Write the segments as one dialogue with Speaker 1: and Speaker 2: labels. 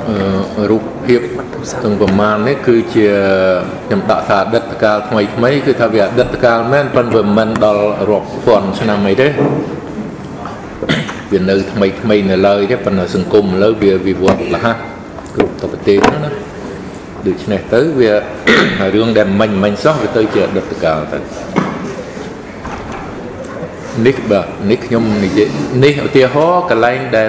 Speaker 1: รูปเพียบตั้งประมาณนี้คือเชียยำตะขาดัตการทำไมไม่คือถ้าเวียดัตการแม่นเป็นแบบมันดอลรบฟอนชนะไม่ได้เวียนเลยทำไมเนี่ยเลยที่เป็นสังคมแล้วเวียวิวัฒน์ละฮะกลุ่มตะเตียนนะดูชนะtớiเวียเรื่องแดมมันซ้อไปtớiเชียดัตการแต่นิกแบบนิกยมนิกเอาเตียฮ้อกระไลได้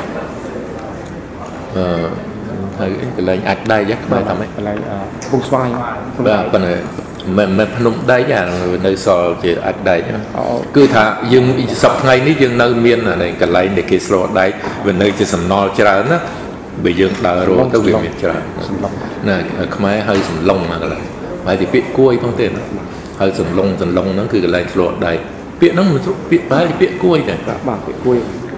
Speaker 1: cái lệnh ạch đây chắc phảiทำไหม
Speaker 2: cái lệnh vùng xoay
Speaker 1: bên này mình nung đây nha nơi sò chỉ ạch đây cứ thà dừng sập ngay ní dừng nơi miên này cái lệnh để cái sò đây bên nơi chỉ sầm no chả nó bị dừng đào rồi tới việc miên chả này không ai hơi sầm lông mà cái này phải thì biết cối không tiền hơi sầm lông nóคือcái lệnh sò đây biết nó một chút biết phải biết cối này
Speaker 2: bảng biết cối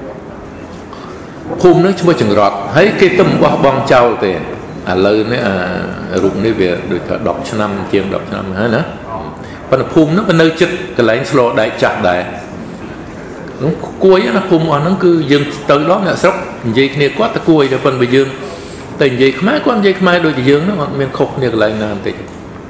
Speaker 1: ภูมินึกช่วยจังรอดให้กิจตุ่มว่าบองเจ้าแต่เลยเนี่ยรุ่งนี่เวียโดยดอกชะนำเจียงดอกชะนำฮะนะปัญภูมินั้นเป็นเนื้อจิตกระไรสโลได้จัดได้น้องกล้วยนะภูมิอ่อนนั่นคือยืมตื่นร้อนเนี่ยสักยีเนี่ยก็ตะกล้วยเดี๋ยวเป็นไปยืมแต่ยีขมายก็ยีขมายโดยยืมนั่นมันขบเนี่ยกระไรนานติ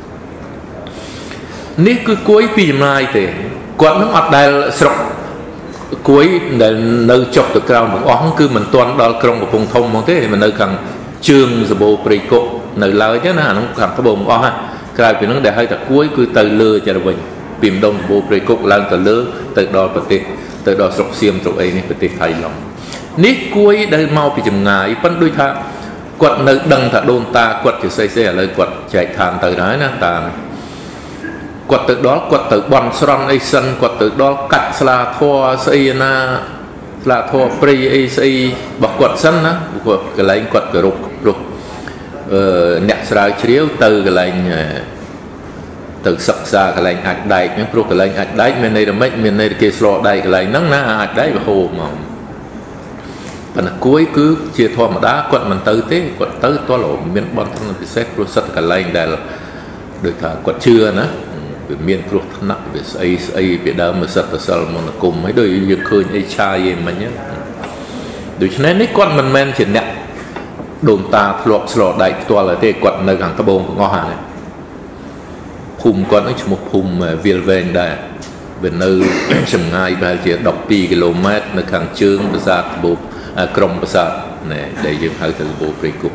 Speaker 1: นี่คือกล้วยปีไม้แต่กวาดน้ำอัดได้สักcuối để nơi chọc từ cao một óng cứ mình toàn đó trong một vùng thông mong thế mình nơi càng trường rồi bộ bì cộ nơi lời chứ nó không càng có bộ một óng ha cái vì nó để hơi thật cuối cứ từ lừa cho mình tìm đông bộ bì cộ lan từ lừa từ đó từ đó sọc xiêm sọc ấy này phải thay lòng nít cuối đây mau bị chừng ngài vẫn đôi tha quật nơi đằng thà đôn ta quật thì xây ở nơi quật chạy thàn từ đó nè ta quật từ đó quật từ bòn sron ấy sân quật từ đó cắt là thua xây na là thua pri ấy xây bọc quật sân á cái lấy quật cái rục nẹt sài chiếu từ cái lấy từ sập xa cái lấy ạch đầy những pro cái lấy ạch đầy miền này là mấy miền này kia slo đầy cái lấy nắng ná ạch đầy và hồ mà phần cuối cứ chia thua mà đá quật mình tới thế quật tới to lộ miền bòn thân bị xét pro sắt cái lấy đây là được thà quật chưa nữa miền Trung nặng về ấy về đó mà sắp tới mà cùng mấy đôi những khơi ấy chai mà nhé, đối với nên con mình chỉ nè đồn ta lọt đại toa là thế quật nơi hàng tàu bông của ngõ hàng này, phum con ấy một phum viên ven đây, bên nơi chừng ngay và chỉ đọc pi km nơi hàng chương bờ sát bộ krom bờ sát này để dừng hai từ bộ pre cục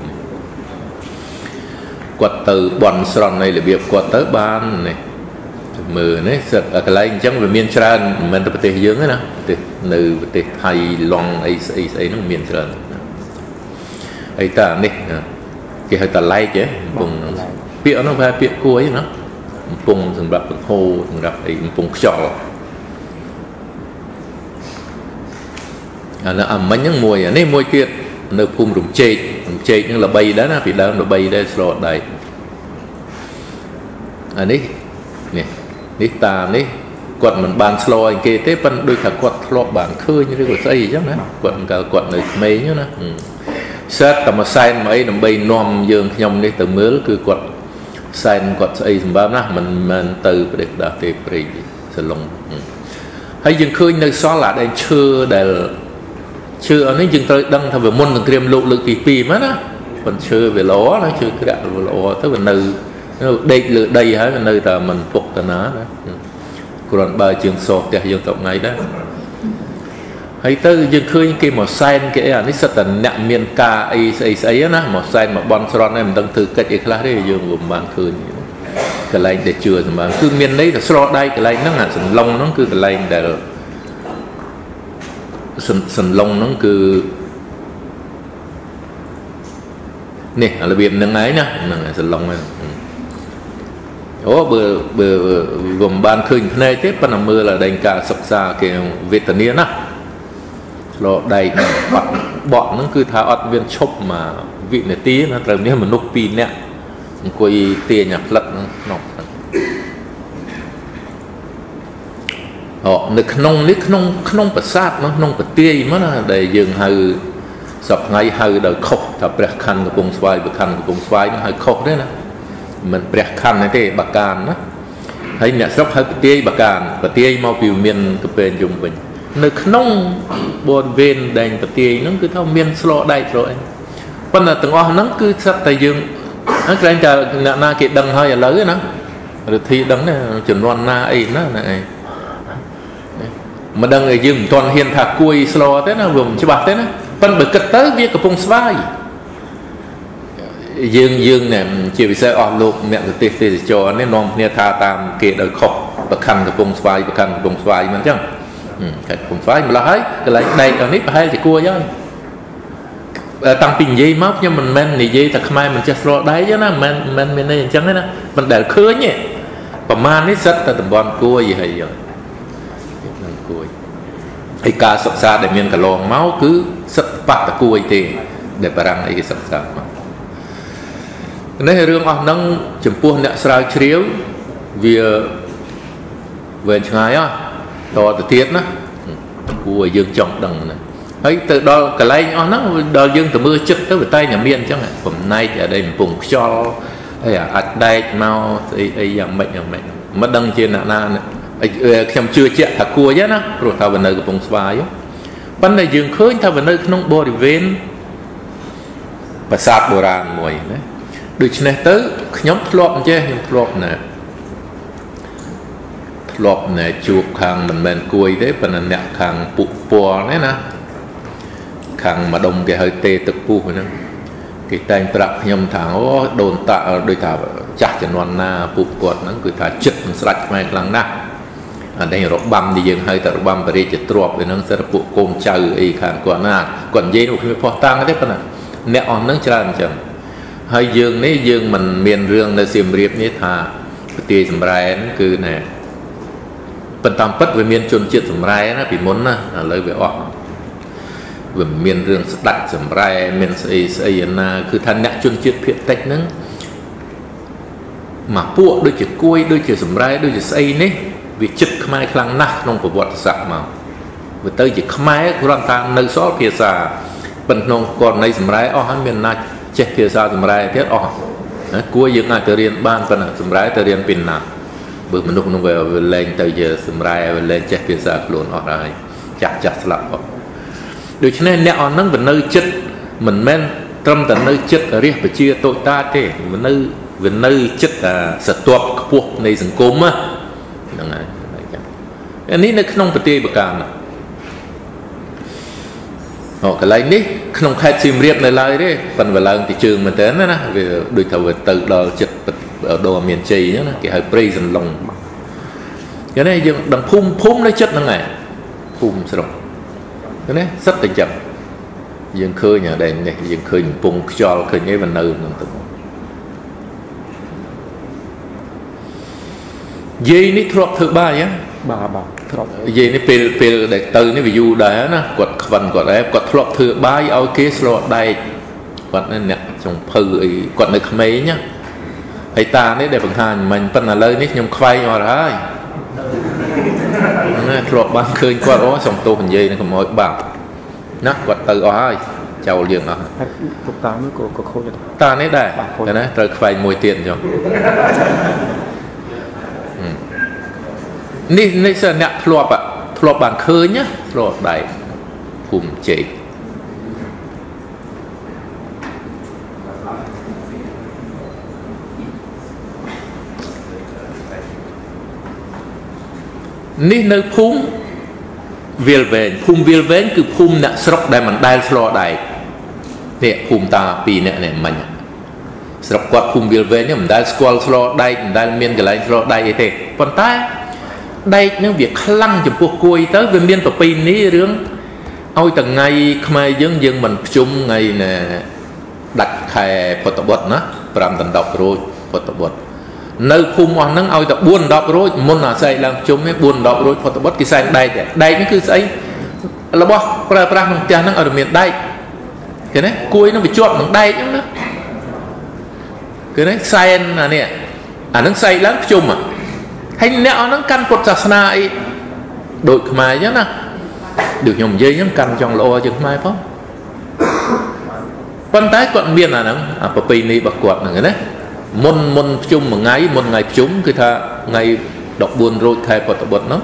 Speaker 1: quật từ bòn sòn này là việc quật tới ban này mưa này sệt cái này chẳng về miền Trần mình tập thể dưỡng ấy nè từ thể Thái Long ấy nó miền Trần ấy ta này cái hơi ta lay chứ vùng bịa nó về bịa cuối nó vùng thường gặp hồ thường gặp ấy vùng trọ là mấy những mùi này mùi kia nơi phun rụng chê nhưng là bay đó nó bị đau nó bay đây rồi đây anh ấy nè ní ta ní quật mình bàn slow anh kia thế phân đôi cả quật slow bản khơi như thế của xây chứ nữa quật cả quật này mấy nhá nè xét tầm mà sai mấy nằm bay nom dương nhom đi từ mới cứ quật sai quật xây tầm bao na mình từ để đạt tới pre sẽ lông hay dương khơi nơi xóa là đây chưa ở nơi dương tới đăng thằng về môn thằng kiềm lụ lực pi mất á còn chưa về ló nó chưa cái đạo ló tới về nơi đây lựa đây hả nơi ta mình phục ta nó đó còn bài trường sọt thì dân tộc này đó hay tới dân khơi cái màu xanh cái à nó rất là nặng miền ca ấy nó màu xanh mà bon sron này mình đang thử cách ấy khác đấy dương gồm bàn khơi cái lạnh để chừa mà cứ miền đấy là sro đây cái lạnh nó là sừng lông nó cứ cái lạnh để sừng lông nó cứ nè là biển nâng ấy nè là sừng lông này bờ gồm ban khơi này tiếp ban mưa là đánh cả sọc xa cái Việt Nam á lo đầy bọn nó cứ tháo ọt viên chốc mà vị này tí nó làm nếu mà nục pi nè coi tiền nhập lật nó họ nước nông bờ sát nó nông bờ tê mất là để dừng hơi sọc ngay hơi đời khóc thập bẹt khăn của bông xoay nó hơi khóc đấy nè mình bẹt khăn này thế bạc can đó hay nhẹ sốc hơi tê bạc can và tê mau biểu miền cái bên dùng mình nước nông bồn ven đành bờ tê nó cứ theo miền slo đây rồi ប៉ុន្តែទាំងអស់ហ្នឹងគឺស្រាប់តែយើងក្រែងតែអ្នកណាគេដឹងហើយឥឡូវណាឬធីដឹងណាចំនួនណាអីណាហ្នឹងឯងមិនដឹងឲ្យយើងមិនទាន់ហ៊ានថាគួយស្លោទេណាវាមិនច្បាស់ទេណាប៉ុន្តែបើគិតទៅវាកំពុងស្វាយយើងណែជាពិសេសអស់លោកអ្នកទេសចរនេះនាំគ្នាថាតាមគេដោយខុសប្រខណ្ឌកំពុងស្វាយប្រខណ្ឌកំពុងស្វាយមិនអញ្ចឹងខេត្តកំពុងស្វាយម្ល៉េះហើយកន្លែងដែកនេះប្រហែលជាគួរហើយតាំងពីនិយាយមកខ្ញុំមិនមែននិយាយថាខ្មែរមិនចេះស្រួលដែកទេណាមិនមានន័យអញ្ចឹងទេណាមិនដែលឃើញទេប្រមាណនេះសិតតែតំបន់គួរយីហើយនឹងគួរហើយការសិក្សាដែលមានកន្លងមកគឺសិតបាត់តគួរទេដែលបារាំងអីគេសិក្សាមកនេះរឿងអស់ហ្នឹងចំពោះអ្នកស្រាវជ្រាវវាវែងឆ្ងាយតទៅទៀតណាគួរឲ្យយើងចង់ដឹងណាហើយទៅដល់កន្លែងអស់ហ្នឹងដល់យើងទៅមើលចិត្តទៅវាតែតែមានអញ្ចឹងបំណែកដែលកំពុងខ្យល់ហើយអាចដែកមកអីយ៉ាងម៉េចមិនដឹងជាអ្នកណាខ្ញុំជឿជាក់ថាគួរទេណាព្រោះថាវានៅកំពុងស្វាយប៉ុន្តែយើងឃើញថាវានៅក្នុងបរិវេណប្រាសាទបុរាណមួយណាដូច្នេះទៅខ្ញុំធ្លាប់អញ្ចេះខ្ញុំធ្លាប់ណែជួបខាងមិនមែនគួយទេប៉ុន្តែអ្នកខាងពុកពណ៌នេះណាខាងម្ដុំគេហៅទេទឹកពុះហ្នឹងគេតែងប្រាប់ខ្ញុំថាអូដូនតាដូចថាចាស់ជំនាន់ណាពុកគាត់ហ្នឹងគឺថាចិត្តមិនស្រាច់ខ្មែរខ្លាំងណាស់អានេះរបាំដែលយើងហៅថារបាំបរិយាទ្របវាហ្នឹងសិតពួកកូនចៅអីខាងគាត់ណាគាត់និយាយនោះខ្ញុំផុសតាំងទេប៉ុន្តែអ្នកអស់ហ្នឹងច្រើនអញ្ចឹងហើយយើងនេះយើងមិនមានរឿងនៅសៀមរាបនេះថាប្រទេសសម្រែហ្នឹងគឺណែប៉ុន្តែពិតវាមានជនជាតិសម្រែណាពីមុនណាឥឡូវវាអស់វាមានរឿងស្ដាច់សម្រែមានស្អីណាគឺថាអ្នកជនជាតិភាគតិចហ្នឹងមកពួកដូចជាគួយដូចជាសម្រែដូចជាស្អីនេះវាចិត្តខ្មែរខ្លាំងណាស់ក្នុងប្រវត្តិសាស្ត្រមកវាទៅជាខ្មែរគ្រាន់តែនៅសល់ភាសាប៉ុន្តែក្នុងករណីសម្រែអស់ហើយមានណាចេះភាសាសម្រែទៀតអស់គួរយើងអាចទៅរៀនបានប៉ុន្តែសម្រែទៅរៀនពីណាបើមនុស្សនោះវាលែងទៅជាសម្រែវាលែងចេះភាសាខ្លួនអស់ហើយចាស់ស្លាប់អស់ដូច្នេះអ្នកអស់ហ្នឹងវានៅចិត្តមិនមែនត្រឹមតែនៅចិត្តរាជប្រជាតូចតាចទេវានៅចិត្តស្រទាប់ខ្ពស់នៃសង្គមហ្នឹងហើយអានេះនៅក្នុងប្រទេសបកាណាកន្លែងនេះក្នុងខេត្តសៀមរាបនៅឡើយទេប៉ុន្តែឡើងទីជើងមែនតើណាវាដូចថាវាទៅដល់ចិត្តដូរមានជ័យអញ្ចឹងណាគេហៅព្រៃសន្លង់គេនេះយើងដឹងភូមិនៅចិត្តហ្នឹងឯងភូមិស្រុកគេនេះសិតតែចឹងយើងឃើញអាដែលនេះយើងឃើញកំពុងខ្យល់ឃើញអីវានៅហ្នឹងទៅយាយនេះធ្លាប់ធ្វើបាយបាទធ្លាប់យាយនេះពេលដែលទៅនេះវាយូរដែរណាគាត់ខ្វិនគាត់គាត់ធ្លាប់ធ្វើបាយឲ្យគេស្លដែកគាត់អ្នកចុងភៅអីគាត់នៅក្មេងណាហើយតានេះដែលបង្ហាញមិញប៉ុន្តែឥឡូវនេះខ្ញុំខ្វែងអត់ហើយណាធ្លាប់បានឃើញគាត់អូសំទោសនិយាយនឹងកុំឲ្យបាក់ណាគាត់ទៅអស់ហើយចោលយើងអស់ពុកតានេះក៏ខូចតានេះដែរណាត្រូវខ្វែងមួយទៀតអញ្ចឹងនេះសិនអ្នកធ្លាប់បានឃើញណាធ្លាប់ដែរភូមិជ័យនេះនៅភូមិវាលវែងគឺភូមិអ្នកស្រុកដែលមិនដែលស្លដែកនេះភូមិតាពីរអ្នកនេះមិញស្រុកគាត់ភូមិវាលវែងនេះមិនដែលស្គាល់ស្លដែកមិនដែលមានកន្លែងស្លដែកអីទេប៉ុន្តែដែកនឹងវាខ្លាំងចំពោះគួយទៅវាមានប្រពៃណីរឿងឲ្យតែថ្ងៃខ្មែរយើងមិនប្រជុំថ្ងៃដាច់ខែពុទ្ធបុត្រណា5 ដល់ 10 រោចពុទ្ធបុត្រនៅភូមិអស់ហ្នឹងឲ្យតែ4 10 រោចមុនអាស្រ័យឡើងប្រជុំនេះ4 10 រោចពុទ្ធបុត្រគេសែងដែកដែកនេះគឺស្អីរបស់ប្រើប្រាស់ក្នុងផ្ទះហ្នឹងឲ្យមានដែកឃើញទេគួយនឹងវាជាប់នឹងដែកហ្នឹងណាឃើញទេសែនអានេះអាហ្នឹងសែងឡើងប្រជុំហើយអ្នកអស់ហ្នឹងកាន់ពុទ្ធសាសនាអីដូចខ្មែរអញ្ចឹងណាដូចខ្ញុំនិយាយអញ្ចឹងកាន់ចង់ល្អជាងខ្មែរផងប៉ុន្តែគាត់មានអាហ្នឹងអាប្រពៃណីរបស់គាត់ហ្នឹងណាមុនប្រជុំមួយថ្ងៃមុនថ្ងៃប្រជុំគឺថាថ្ងៃ14 រោចខែពុទ្ធបុត្រហ្នឹង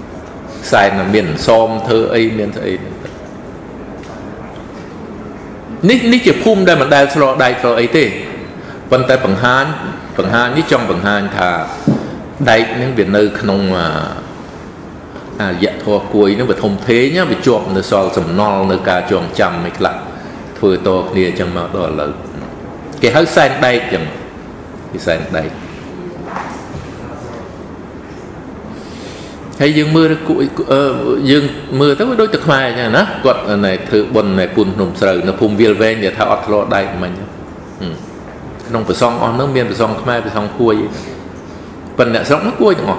Speaker 1: សែនមានសមធ្វើអីមានស្អីនេះជាភូមិដែលមិនដែលស្លោដៃស្លោអីទេប៉ុន្តែបង្ហាញនេះចង់បង្ហាញថាដែកនឹងវានៅក្នុងអរិយធម៌គួយនឹងវាធំធេងវាជាប់នៅសល់សំណល់នៅការចងចាំឯខ្លះធ្វើតគ្នាអញ្ចឹងមកដល់ឥឡូវគេហៅសែនដែកអញ្ចឹងគេសែនដែកហើយយើងមើលយើងមើលទៅដូចតែខ្មែរអញ្ចឹងណាគាត់ណែធ្វើបុណ្យណែពុនភ្នំស្រូវនៅភូមិវាលវែងដែលថាអត់ធ្លាប់ដែកមិញក្នុងប្រសងអស់នោះមានប្រសងខ្មែរប្រសងគួយប៉ុន្តែអ្នកស្រុកនោះគួយទាំងអស់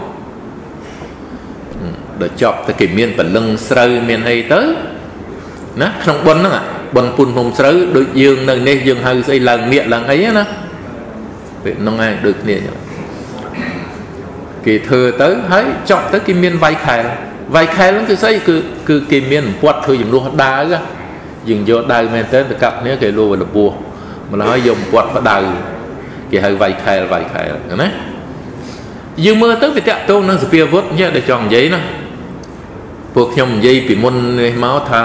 Speaker 1: ដល់ចប់តែគេមានបលឹងស្រូវមានអីទៅណាក្នុងបុណ្យហ្នឹងបុណ្យពុនភ្នំស្រូវដូចយើងនៅនេះយើងហៅស្អីឡើងមៀកឡើងអីណាពេលហ្នឹងឯងដូចគ្នាអញ្ចឹងគេធ្វើទៅហើយចប់ទៅគេមានវាយខែលហ្នឹងគឺស្អីគឺគេមានពាត់ធ្វើចំនួនដាវយើងយកដាវមែនតើទៅកាប់គ្នាគេលោលបួសម្ល៉េះហើយយកពាត់ផ្ដៅគេហៅវាយខែលណាយើងមើលទៅវាតាក់ទងនឹងសភាវុធញ៉ែដែលចង់និយាយណាពួកខ្ញុំនិយាយពីមុននេះមកថា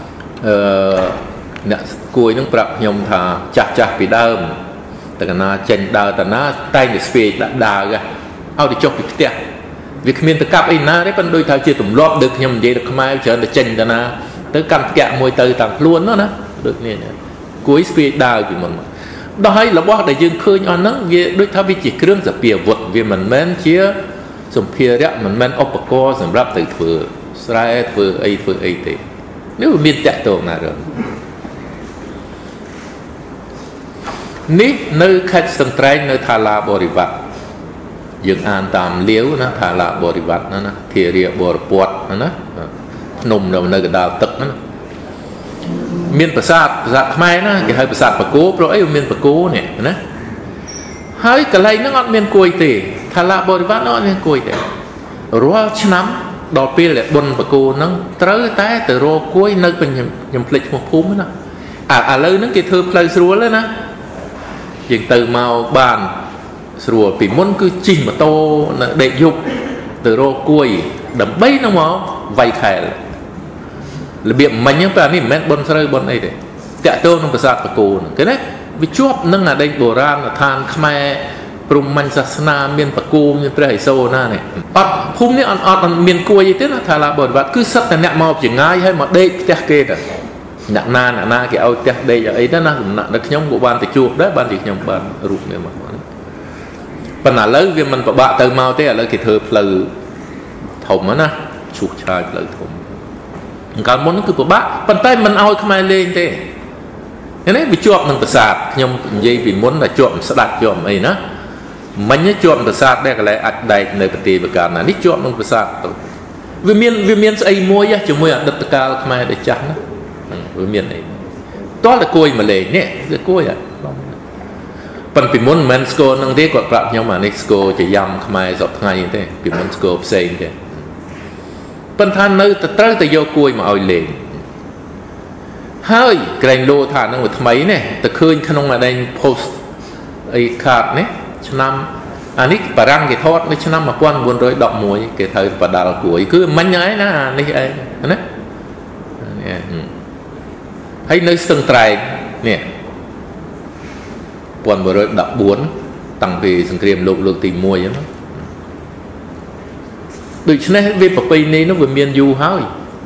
Speaker 1: អ្នកគួយនឹងប្រាប់ខ្ញុំថាចាស់ពីដើមតកណាចេញដើរតាណាតែងតែស្ពាយដាក់ដាវឲ្យទៅចុះពីផ្ទះវាគ្មានទៅកាប់អីណាទេប៉ុន្តែដូចថាជាទម្លាប់ដូចខ្ញុំនិយាយទៅខ្មែរច្រើនតែចេញតាណាទៅកាន់ផ្ទះមួយទៅតាមខ្លួនណាដូចនេះគួយស្ពាយដាវពីមុនមកដល់ហើយរបស់ដែលយើងឃើញអស់ហ្នឹងវាដូចថាវាជាគ្រឿងសភាវុធវាមិនមែនជាសម្ភារៈមិនមែនឧបករណ៍សម្រាប់ទៅធ្វើស្រែធ្វើអីទេនេះវាមានតាក់ទងណារឿងនេះនៅខេត្តស្ទឹងត្រែងនៅថាឡាបរិវត្តយើងអានតាមលាវណាថាឡាបរិវត្តណាធារាបរពតណាភ្នំនៅកណ្ដាលទឹកណាមានប្រាសាទខ្មែរណាគេហៅប្រាសាទបកគោព្រោះអីវាមានបកគោនេះណាហើយកន្លែងហ្នឹងអត់មានគួយទេថាឡាបរិវត្តអត់មានគួយទេរាល់ឆ្នាំដល់ពេលដែលបុណ្យបកគោហ្នឹងត្រូវតែទៅរកគួយនៅខ្ញុំភ្លេចឈ្មោះភូមិណាឥឡូវហ្នឹងគេធ្វើផ្លូវស្រួលហើយណាយើងទៅមកបានស្រួលពីមុនគឺជិះម៉ូតូដេកយប់ទៅរកគួយដើម្បីនឹងមកវាយខែលរបៀបមិញហ្នឹងតែនេះមិនមែនបុណ្យស្រូវបុណ្យអីទេតាក់ទងនឹងប្រាសាទបកគោហ្នឹងឃើញទេវាជាប់នឹងអាដែកបុរាណដ្ឋានខ្មែរព្រហ្មញ្ញសាសនាមានបកគោមានព្រះឥសូរណានេះអត់ភូមិនេះអត់មានគួយអីទេណាថាឡាបរិវត្តគឺសិតតែអ្នកមកចងាយហើយមកដេកផ្ទះគេទៅអ្នកណាគេឲ្យផ្ទះដេកអីទៅណាសំណាក់នៅខ្ញុំក៏បានទៅជួបដែរបានជាខ្ញុំបានរូបនេះមកប៉ុន្តែឥឡូវវាមិនពិបាកទៅមកទេឥឡូវគេធ្វើផ្លូវធំណាឈូសឆាយផ្លូវធំកាលមុនគឺពិបាកប៉ុន្តែមិនឲ្យខ្មែរលេងទេនេះវាជាប់នឹងប្រាសាទខ្ញុំនិយាយពីមុនថាជាប់ស្ដាច់ជាប់អីណាមិញជាប់ប្រាសាទដែរកន្លែងអាចដែកនៅប្រទេសបកាណានេះជាប់នឹងប្រាសាទទៅវាមានស្អីមួយជាមួយអតីតកាលខ្មែរដែលចាស់ណាវាមានអីតោះតែគួយមកលេងនេះវាគួយប៉ុន្តែពីមុនមិនមែនស្គរនឹងទេគាត់ប្រាប់ខ្ញុំអានេះស្គរជាយ៉ាំខ្មែរសពថ្ងៃទេពីមុនស្គរផ្សេងទេប៉ុន្តែនៅតែត្រូវតែយកគួយមកឲ្យលេងហើយក្រែងលោថានឹងវាថ្មីនេះតែឃើញក្នុងអាដែង post អីខាតនេះឆ្នាំអានេះបារាំងគេថតនៅឆ្នាំ1911គេត្រូវបដាល់គួយគឺមិញហ្នឹងឯងណានេះឯងណាហើយនៅស្ទឹងត្រែងនេះ1914តាំងពីសង្គ្រាមលោកលើកទី1ហ្នឹងដូច្នេះវាប្រពៃណីនោះវាមានយូរហើយ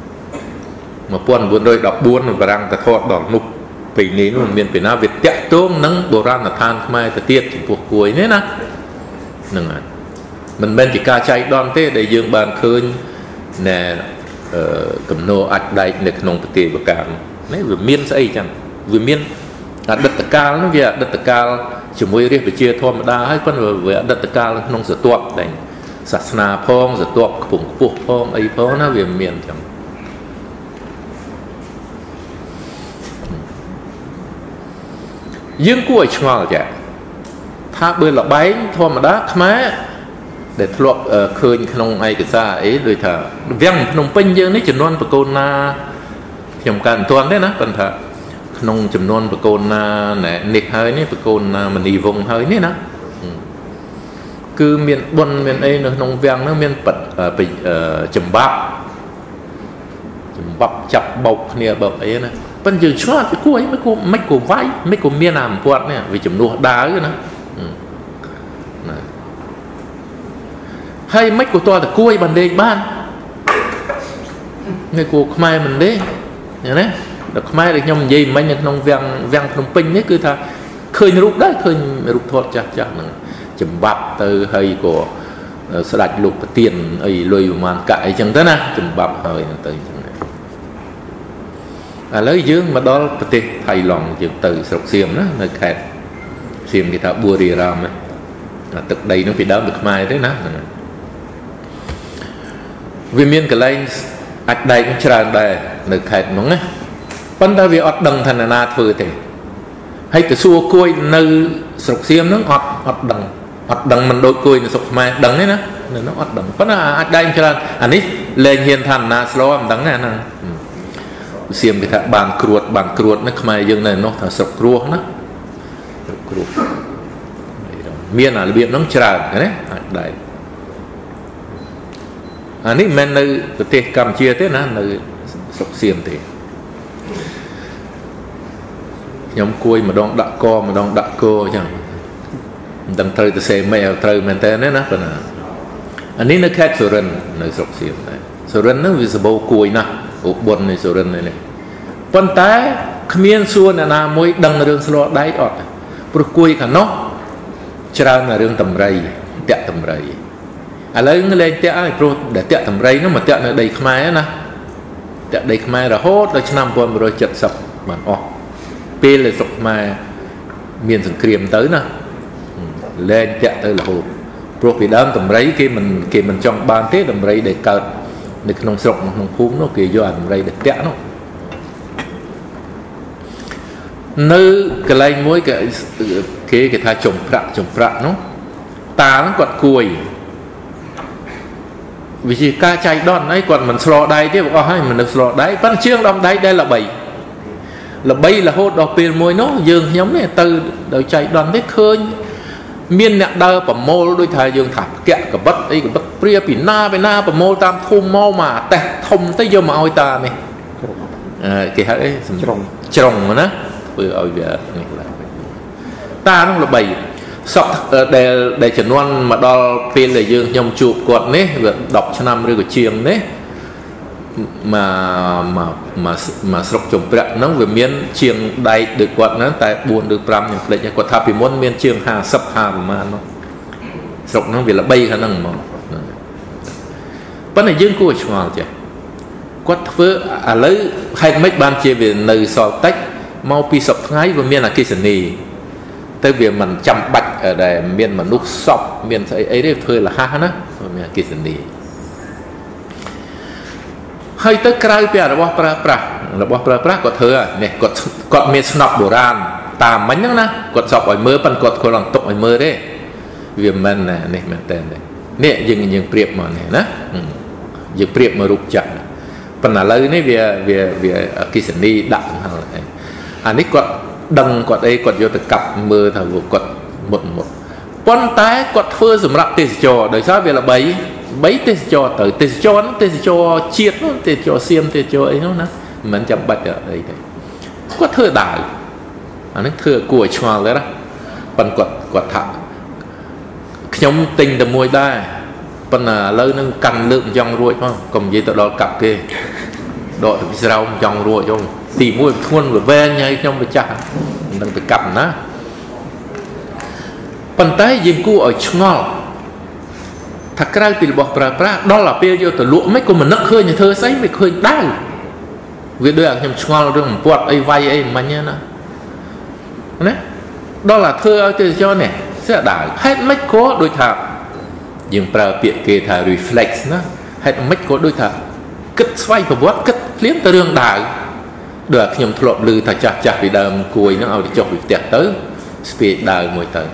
Speaker 1: 1914បារាំងទៅថតដល់នោះពេលនេះនោះមានពីណាវាតាក់ទងនឹងបុរាណដ្ឋានខ្មែរទៅទៀតចំពោះគួយនេះណាហ្នឹងហើយមិនមែនជាការចៃដន្យទេដែលយើងបានឃើញណែកំណោអាចដែកនៅក្នុងប្រទេសបកានេះវាមានស្អីចឹងវាមានអតីតកាលនោះវាអតីតកាលជាមួយរាជវិជាធម្មតាហើយប៉ុន្តែវាអតីតកាលក្នុងសត្វដែរសាសនាផងសត្វខ្ពង់ខ្ពស់ផងអីផងណាវាមានចឹងយើងគួរឲ្យឆ្ងល់ចាថាបើលបែងធម្មតាខ្មែរដែលធ្លាប់ឃើញក្នុងឯកសារអីដូចថាវាំងភ្នំពេញយើងនេះចំនួនបកូនណាខ្ញុំកើតមិនទាន់ទេណាប៉ុន្តែក្នុងចំនួនបកូនណានេះហើយនេះបកូនណាមនីវងហើយនេះណាគឺមានបុណ្យមានអីនៅក្នុងវាំងហ្នឹងមានចម្បាប់ចាប់បោកគ្នាបោកអីណា Bên giờ chót cái cua ấy mấy cua vay mấy cua miên làm quạt này vì chấm nuốt đá cái nó hay mấy cua to là cua ấy bàn đề ban người cua Khmer mình đấy nhớ đấy được Khmer được nhom gì mấy những nông vang nông pin đấy cứ tha khơi rút đấy khơi rút thoát chặt chấm bắp từ hay của sạch lục tiền ấy lùi màn cãi chẳng thế nào chấm bắp hơi từ lấy dương mà đó là thầy lòng dương từ sọc xiêm đó nơi kẹt xiêm người ta bua đi ra mà từ đây nó bị đau được mai thế nào vì miền cái này ạch đây cũng tràn đầy nơi kẹt đúng ấy vấn đề vì ọt đằng thành là thừa thì hay cái xua côi nơi sọc xiêm nó ọt đằng mình đôi côi nó sọc mai đằng đấy nó nó ọt đằng vấn đề ạch đây tràn anh ấy lên hiền thành là slow đằng này nè xiêm cái thằng bàn cruột nó Khmer dương này nó thằng sọc cruột nó miền là biển nó tràn cái đấy đấy anh ấy men nơi cái Campuchia thế nào nơi sọc xiêm thì nhóm cùi mà đong đạ co mà đong đạ cô chẳng đằng trời từ xe mèo trời men tên đấy nó còn anh ấy nó khác sườn nơi sọc xiêm này sườn nó visible cùi nè buồn này sườn này vấn té miền xuân là môi đằng đường slo đáy ọt bực cùi cả nó trao là đường tầm rầy tẹt tầm rầy lấy nó lên tẹt để tẹt tầm rầy nó mà tẹt ở đây Khmer nè tẹt đây Khmer là hốt rồi năm con rồi chật sập mà pê là sọc Khmer miền sừng kiềm tới nè lên tẹt tới là hốt rồi vì đám tầm rầy khi mình trong ban thế tầm rầy để cợt để nông sọc nông phú nó kì do tầm rầy để tẹt nó nơi cái này mỗi cái thà trồng prạ nó ta nó quạt cùi vì chỉ ca chạy đòn ấy còn mình slo đây thế bảo hay mình được slo đấy văn chương đong đấy đây là bầy là hốt đỏ tiền môi nó dương nhóm này từ đầu chạy đòn thế khơi miên nẹt đơ bẩm mô đôi thầy dương thả kẹt cả bất ấy cả bất pria bị na bẩm mô tam thum mau mà tẹt thông tới vô mà oi ta này cái ấy trồng mà nó vừa ở về ta nó là bầy sọc để chẩn đoán mà đo pin để dương nhom chụp quạt đấy việc đọc cho năm rồi của chiềng đấy mà sọc chồng bẹt nó về miền chiềng đầy được quạt nó tại buồn được làm những lệ quạt tháp thì muốn miền chiềng hà sập hà mà nó sọc nó vì là bay khả năng mà vấn đề dương của chúng chứ quạt với lấy hai mấy ban chia về nơi so tách mau pi sập ngay và miền là cây sần nì tới việc mình chăm bạch ở đây miền mà nút sọc miền ấy đấy thôi là ha nó miền cây sần nì hay tới cây bia là bó pra có thưa này có miền snap bồ ran tạm mấy nhá na có sọc ở mưa pan có lòng tụng ở mưa đấy vì mình này mình tên này nè dừng priệp mà này nè dừng priệp mà rụt chặt phần là lấy này về cây sần nì đặng anh ấy quật đằng quật đây quật vô từ cặp mưa thằng vừa quật một con tái quật phơ sầm rạp tê cho đời sao về là bấy tê cho tới tê cho chiết nó tê cho xiêm tê cho ấy nó mình chậm bạch ở đây quật thưa đại anh ấy thưa của choa đấy đó phần quật thả nhóm tình đầm môi đai phần là lâu nó cần lượng trong ruồi không còn gì tao đó cặp kia đội rau trong ruồi trong tỉ mùi khuôn của ve nhai trong cái chả đừng phải cầm nó phần tay dìm cu ở ngò thật ra thì bỏ pra đó là bia vô từ lụa mấy con mình nấc khơi như thơ sấy mấy khơi đau vì đưa nhầm ngò đường bọt ấy vay ấy mà nhá nó đó là thơ ở từ cho này sẽ đảo hết mấy có đôi thảo dìm pra bịa kê thà reflex nó hết mấy có đôi thảo kích xoay và bót kích liếm từ đường đảo được nhầm thọp lư thà chặt vì đầm cùi nó ao đi cho bị tẹt tới speed đào mùi tới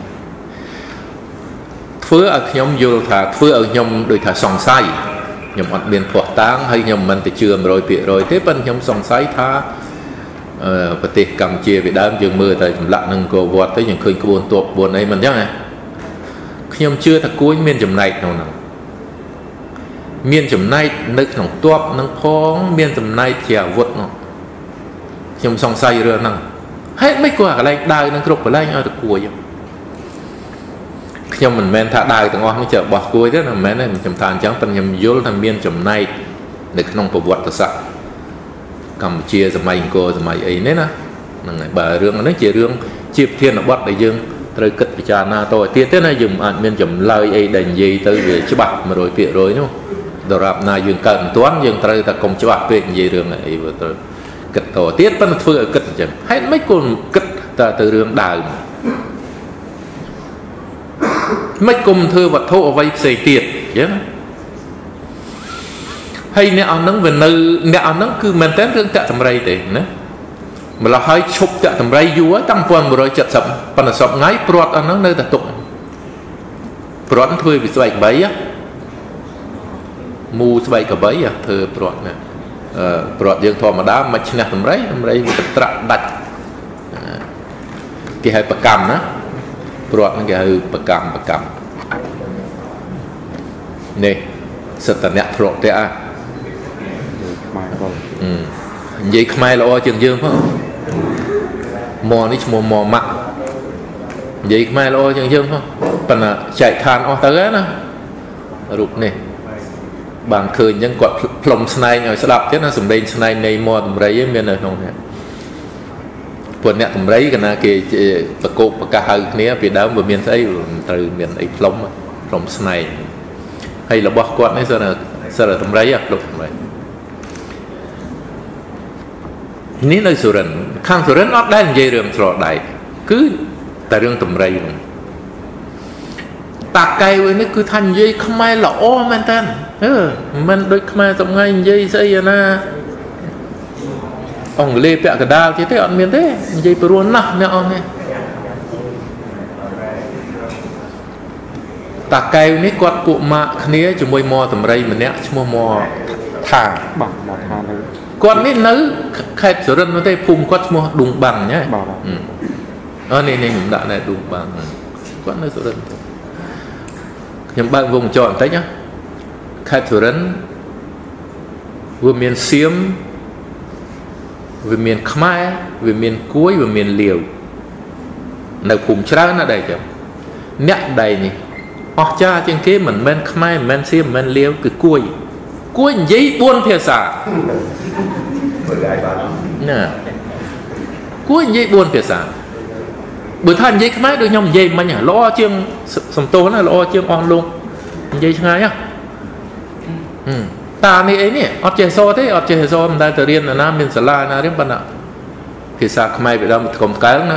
Speaker 1: phứ ở nhóm vô thà phứ ở nhóm đôi thà sòng say nhóm ăn miền phật táng hay nhóm mình từ trường rồi bị rồi thế bên nhóm sòng say tha và tiệc cầm chia bị đám trường mưa tới lặng nâng cổ vọt tới những khơi buồn tuột buồn ấy mình chắc này nhóm chưa thật cuối miền chấm này nào nào miền chấm này nước nòng tuột nâng phong miền chấm này chèo vụt nó ខ្ញុំសង្ស័យរឿងហ្នឹងហេតុមិនគួរកន្លែងដើរនឹងគ្រប់កន្លែងឲ្យតែគួយខ្ញុំមិនមែនថាដើរទាំងអស់នេះចេះបោះគួយទេមិនមែនទេខ្ញុំថាអញ្ចឹងប៉ុន្តែខ្ញុំយល់ថាមានចំណែកនៅក្នុងប្រវត្តិសាស្ត្រកម្ពុជាសម័យអង្គរសម័យអីនេះណាហ្នឹងហើយបើរឿងនេះជារឿងជាប្រធានបទដែលយើងត្រូវគិតពិចារណាតទៅទៀតទេណាយើងអាចមានចម្លើយអីដែលនិយាយទៅវាច្បាស់ 100% នោះដរាបណាយើងកើតមិនទាន់យើងត្រូវតែកុំច្បាស់ពេកនិយាយរឿងអីវាត្រូវគិតតទៀតប៉ុន្តែធ្វើឲ្យគិតអញ្ចឹងហេតុម៉េចគួរគិតទៅរឿងដើមមិនគុំធ្វើវត្ថុអ្វីផ្សេងទៀតអញ្ចឹងហើយអ្នកអស់ហ្នឹងវានៅអ្នកអស់ហ្នឹងគឺមែនតើរឿងតាក់តម្រៃទេណាម្ល៉េះហើយឈប់តាក់តម្រៃយូរតាំង1970ប៉ុន្តែសពថ្ងៃព្រាត់អស់ហ្នឹងនៅតែទុកព្រាត់ធ្វើពីស្បែក3មូស្បែកកបីធ្វើព្រាត់ណាព្រាត់យើងធម្មតាមិនឈ្នះតម្រៃវាត្រាក់ដាច់គេហៅប្រកម្មណាព្រាត់ហ្នឹងគេហៅប្រកម្មនេះសិតតអ្នកធ្លាប់ទេខ្មែរបងនិយាយខ្មែរល្អជាងយើងផងមកនេះឈ្មោះមកម៉ាក់និយាយខ្មែរល្អជាងយើងផងប៉ុន្តែចែកឋានអស់ទៅណារូបនេះបានឃើញអញ្ចឹងគាត់ផ្លុំស្នែងឲ្យស្ដាប់ទៀតណាសំឡេងស្នែងនៃមកតម្រៃឯងមាននៅក្នុងនេះពួកអ្នកតម្រៃកណាគេប្រកោកប្រកាសហៅគ្នាពីដើមវាមានស្អីត្រូវមានអីផ្លុំស្នែងហើយរបស់គាត់នេះសិនតម្រៃផ្លុំតម្រៃនេះនៅសុរិនខាងសុរិនអត់ដែលនិយាយរឿងស្រដៃគឺតែរឿងតម្រៃហ្នឹងតាកែវនេះគឺថានិយាយខ្មែរល្អមែនតើមិនដូចខ្មែរសំងៃនិយាយស្អីណាអង់គ្លេសពាក់កណ្ដាលទៀតទេអត់មានទេនិយាយព្រោះណាស់អ្នកអស់នេះតាកែវនេះគាត់ពួកម៉ាក់គ្នាជាមួយមកតម្រៃម្នាក់ឈ្មោះមកថាបាទមកថានៅគាត់នេះនៅខេត្តសុរិនទេភូមិគាត់ឈ្មោះឌុងបាំងហ៎បាទនេះខ្ញុំដាក់នៅឌុងបាំងគាត់នៅសុរិនខ្ញុំបើកវងចោបន្តិចណាខេត្តសុរិនវាមានសៀមវាមានខ្មែរវាមានគួយវាមានលាវនៅភូមិច្រើនណាស់ដែរចឹងអ្នកដៃនេះអស្ចារ្យជាងគេមិនមែនខ្មែរមិនមែនសៀមមិនមែនលាវគឺគួយនិយាយ4ភាសាណាគួយនិយាយ4ភាសាបើថានិយាយខ្មែរដូចខ្ញុំនិយាយមិញល្អជាងសំទោសណាល្អជាងអស់លោកនិយាយឆ្ងាយហ៎តានេះអីនេះអត់ចេះសរទេអត់ចេះសរមិនដែលទៅរៀនណាមានសាលាណារៀនប៉ុន្តែភាសាខ្មែរពីដើមកុំកើណា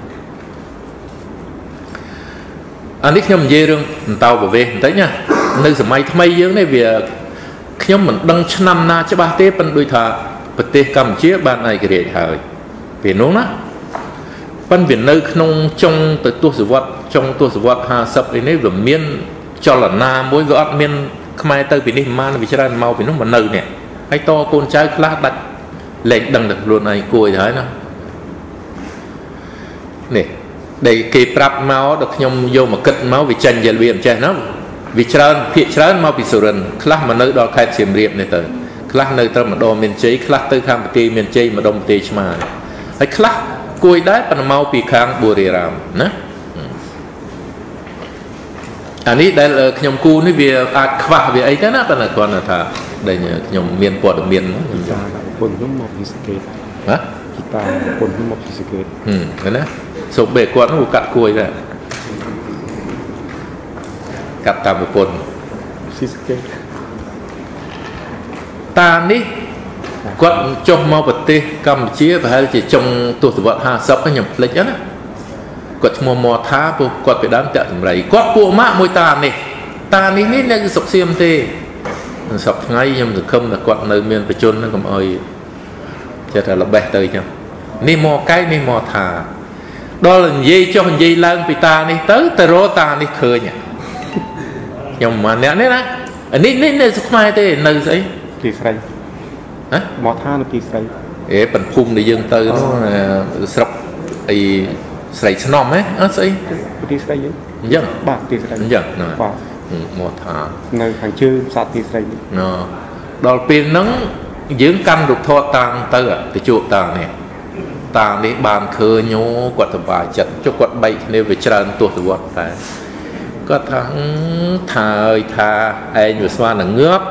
Speaker 1: អានេះខ្ញុំនិយាយរឿងបន្តប្រវេសបន្តិចណានៅសម័យថ្មីយើងនេះវាខ្ញុំមិនដឹងឆ្នាំណាច្បាស់ទេប៉ុន្តែដូចថាប្រទេសកម្ពុជាបានឯករាជ្យហើយពេលនោះណាប៉ុន្តែវានៅក្នុងចុងទៅទសវត្ស50អីនេះវាមានចលនាមួយវាអត់មានខ្មែរទៅពីនេះប្រហែលវាច្រើនមកពីនោះមកនៅនេះហើយតកូនចៅខ្លះដាច់លែងដឹងតែខ្លួនឯងគួយទៅហើយណានេះដែលគេប្រាប់មកដល់ខ្ញុំយកមកគិតមកវាចាញ់យល់វាមិនចេះណាវាច្រើនភាគច្រើនមកពីសុរិនខ្លះមកនៅដល់ខេត្តសៀមរាបនេះទៅខ្លះនៅត្រឹមម្ដុំមានជ័យខ្លះទៅខាងប្រទេសមានជ័យម្ដុំប្រទេសឆ្មាហើយខ្លះគួយដែរប៉ុន្តែមកពីខាងបូរីរាមណាអានេះដែលខ្ញុំគូនេះវាអាចខ្វះវាអីទៅណាប៉ុន្តែគ្រាន់តែថាដែលខ្ញុំមានព័ត៌មានខ្ញុំចាពុនខ្ញុំមកពីសកេតហ៎ជីតាពុនខ្ញុំមកពីសកេតណាសូបេគាត់នោះកាត់គួយដែរកាត់តាមប្រពន្ធស៊ីសកេតតានេះគាត់ចុះមកប្រទេសកម្ពុជាប្រហែលជាចុងទសវត្ស50ខ្ញុំភ្លេចណាគាត់ឈ្មោះមកថាពួកគាត់ពីដើមតាក់តម្រៃគាត់ពួកម៉ាក់មួយតានេះនេះនៅសុកសៀមទេសប្តាហ៍ថ្ងៃខ្ញុំសង្ឃឹមថាគាត់នៅមានប្រជជនហ្នឹងកុំអោយចិត្តតែល្បេះទៅចឹងនេះមកកែនេះមកថាដល់និយាយចុះនិយាយឡើងពីតានេះទៅរកតានេះឃើញខ្ញុំមកអ្នកនេះណានេះនៅខ្មែរទេនៅស្អីទីស្រីហ៎មកថានៅទីស្រីប៉ុនភូមិដែលយើងទៅនោះស្រុកអីស្រីស្នំហ៎អត់ស្អីទីស្រីយើងអញ្ចឹងបាទទីស្រីអញ្ចឹងបាទមកថានៅខាងជើងសត្វទីស្រីដល់ពេលហ្នឹងយើងកាន់រូបថតតាំងទៅជួបតាំងនេះ ta này bàn khơi nhô quạt tầm vài chặt cho quạt bay nên về tràn tuột từ quạt phải có thằng thời thà ai nhiều xoan là ngớp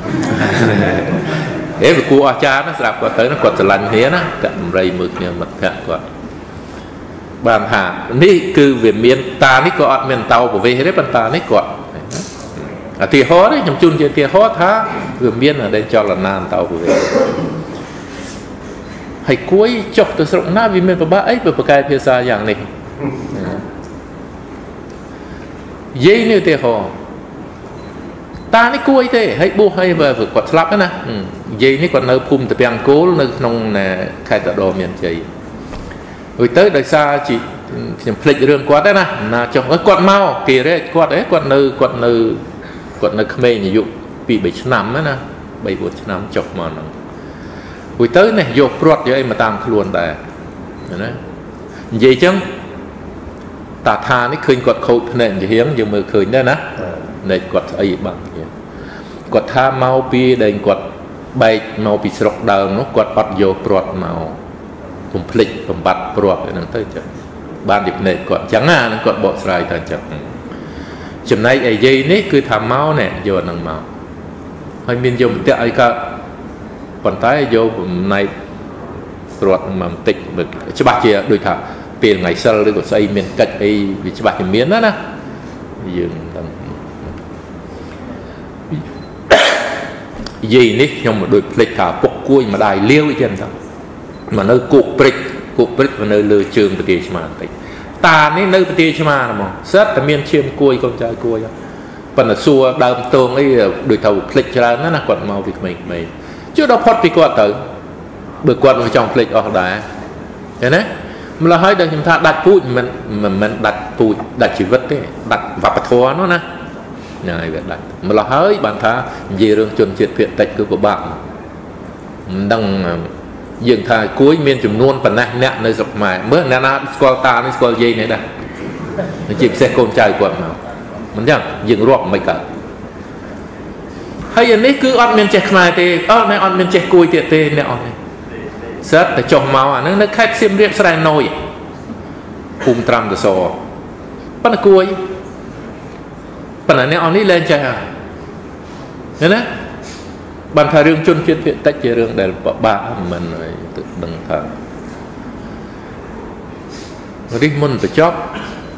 Speaker 1: thế vì cua cha nó sạp quạt tới nó quạt lạnh thế nó cận rầy mực nhà mặt cạn quạt bàn hạ ní cứ về miền ta ní quạt miền tàu của về hết bàn ta ní quạt thì hóa đấy nhầm chun thì hóa thá về miền ở đây cho là nan tàu của về hay cuối chọc từ sông na vì miền ba ấy về cái phía xa dạng này dây như thế họ ta ní cuối thế hay bu hay về quạt slap đó nè dây ní còn nơi phum từ bèn cố nơi nông nè khai tạo đồ miền trời rồi tới đời xa chỉ phịch rương quạt đấy nè là trong cái quạt mau kì đấy quạt quạt nơi khmer như dụ bị 7 năm đó nè 7 năm chọc mà nó rồi tới này vô prot với mà tam luôn tại vậy chứ ta tha nó khơi quạt khâu nền chỉ hiếm nhưng mà khơi đó nè này quạt ấy bằng quạt tha mau pi đền quạt bay mau pi sọc đầu nó quạt bắt vô prot màu cùng phịch cùng bắt prot để nó tới chứ ban điệp này quạt trắng nó quạt bộ sài tại chứ chừng này ấy dây ní cứ tham máu nè vô năng máu hay miền dùng tệ ấy cả còn tay vô này ruột mà tịch được chứ bác chia đôi thà tiền ngày sau đây của xây miền cạnh ấy vì chứ bác thì miến đó nè dừng gì ní nhưng mà đôi lịch thả bọc cùi mà đài liêu trên đó mà nơi cục brick và nơi lừa trường của tiền mà tịch ta ní nơi tiền mà mà rất là miền chiêm cùi con trai cùi phần là xua đâm tường ấy đôi thầu lịch ra nó là còn màu việc mình chứ đâu phật vì quạt tới bữa quạt vào trong lịch ở đá thế đấy mà là hơi được chúng ta đặt pui mình đặt pui đặt chỉ vật đấy đặt vặt thua nó nè này vậy đặt mà là hơi bạn tha gì rương chuẩn triệt phiện tạch của bạn đang dừng thà cuối miền chùm nuôn phần này nè nơi dọc mài mới nè na squat ta nên squat dây này đây chìm xe con trai quạt nào mình chẳng dừng ruộng mấy cả hay này cứ ăn miên chè khai thì này ăn miên chè cùi tiệt tê này ăn này rất là trồng màu nó khách xiêm riêng sài nồi cùng trầm từ sò bắt là cùi bắt là này ăn đi lên chè thế đấy bàn thờ riêng chôn chuyên thiện tách chè riêng để ba mình rồi tự đừng thờ rồi đi môn phải chóp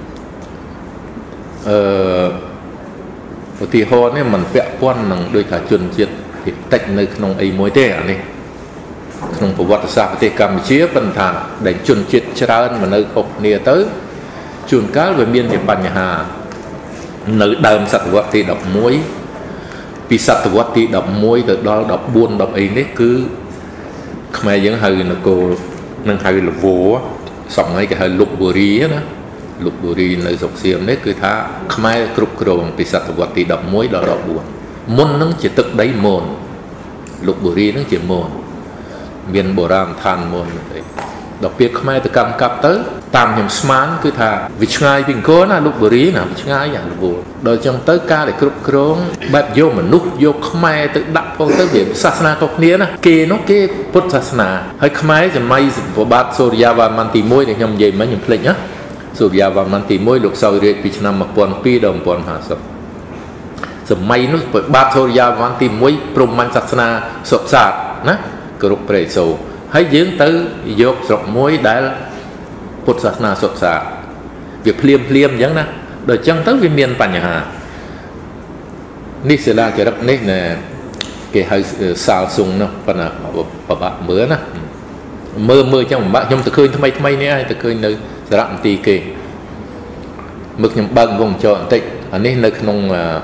Speaker 1: thì họ này mình vẽ quan năng đôi cả chuẩn chiết thì tách nơiក្នុងấy mối thế nàyក្នុងប្រវត្តិសាស្ត្រប្រទេសកម្ពុជាប៉ុន្តែដែលជនជាតិច្រើនមកនៅខុសគ្នាទៅជួនកាលវាមានជាបញ្ហានៅដើមសតវត្សទី11ពីសតវត្សទី11ទៅដល់14 10អីនេះគឺខ្មែរយើងហៅនគរនឹងហៅលវសម័យគេហៅលុបបូរីណាលុបបូរីនៅស្រុកសៀមនេះគឺថាខ្មែរគ្រប់គ្រងពីសតវត្សទី11ដល់14មុននឹងជាទឹកដីមនលុបបូរីនឹងជាមនមានបុរាណឋានមុនទេដល់ពេលខ្មែរទៅកម្មកាប់ទៅតាមខ្ញុំស្មានគឺថាវាឆ្ងាយពីអង្គរណាលុបបូរីណាវាឆ្ងាយយ៉ាងរវល់ដល់ចឹងទៅការដែលគ្រប់គ្រងបែបយកមនុស្សយកខ្មែរទៅដាក់ផងទៅវាសាសនាខុសគ្នាណាគេនោះគេពុទ្ធសាសនាហើយខ្មែរសម័យព្រះបាទសូរិយាវរ្ម័នទី1ដែលខ្ញុំនិយាយមិញខ្ញុំភ្លេចណាសូរិយាវរ្ម័នទី1លោកសោយរាជពីឆ្នាំ1200ដល់1050សម័យនោះព្រះបាទសូរិយាវរ្ម័នទី1ព្រហ្មញ្ញសាសនាសុទ្ធសាធណាគោរពព្រះឥសូរហើយយើងទៅយកស្រុកមួយដែលពុទ្ធសាសនាសុទ្ធសាធវាភ្លាមអញ្ចឹងណាដល់អញ្ចឹងទៅវាមានបញ្ហានេះសិលាចារឹកនេះណែគេហៅសាលសុងនោះប៉ុន្តែប្របាក់មើលណាមើលអញ្ចឹងប្របាក់ខ្ញុំទៅឃើញថ្មីនេះហើយទៅឃើញនៅសារៈមន្ទីរគេមើលខ្ញុំបើកវងចោបន្តិចអានេះនៅក្នុង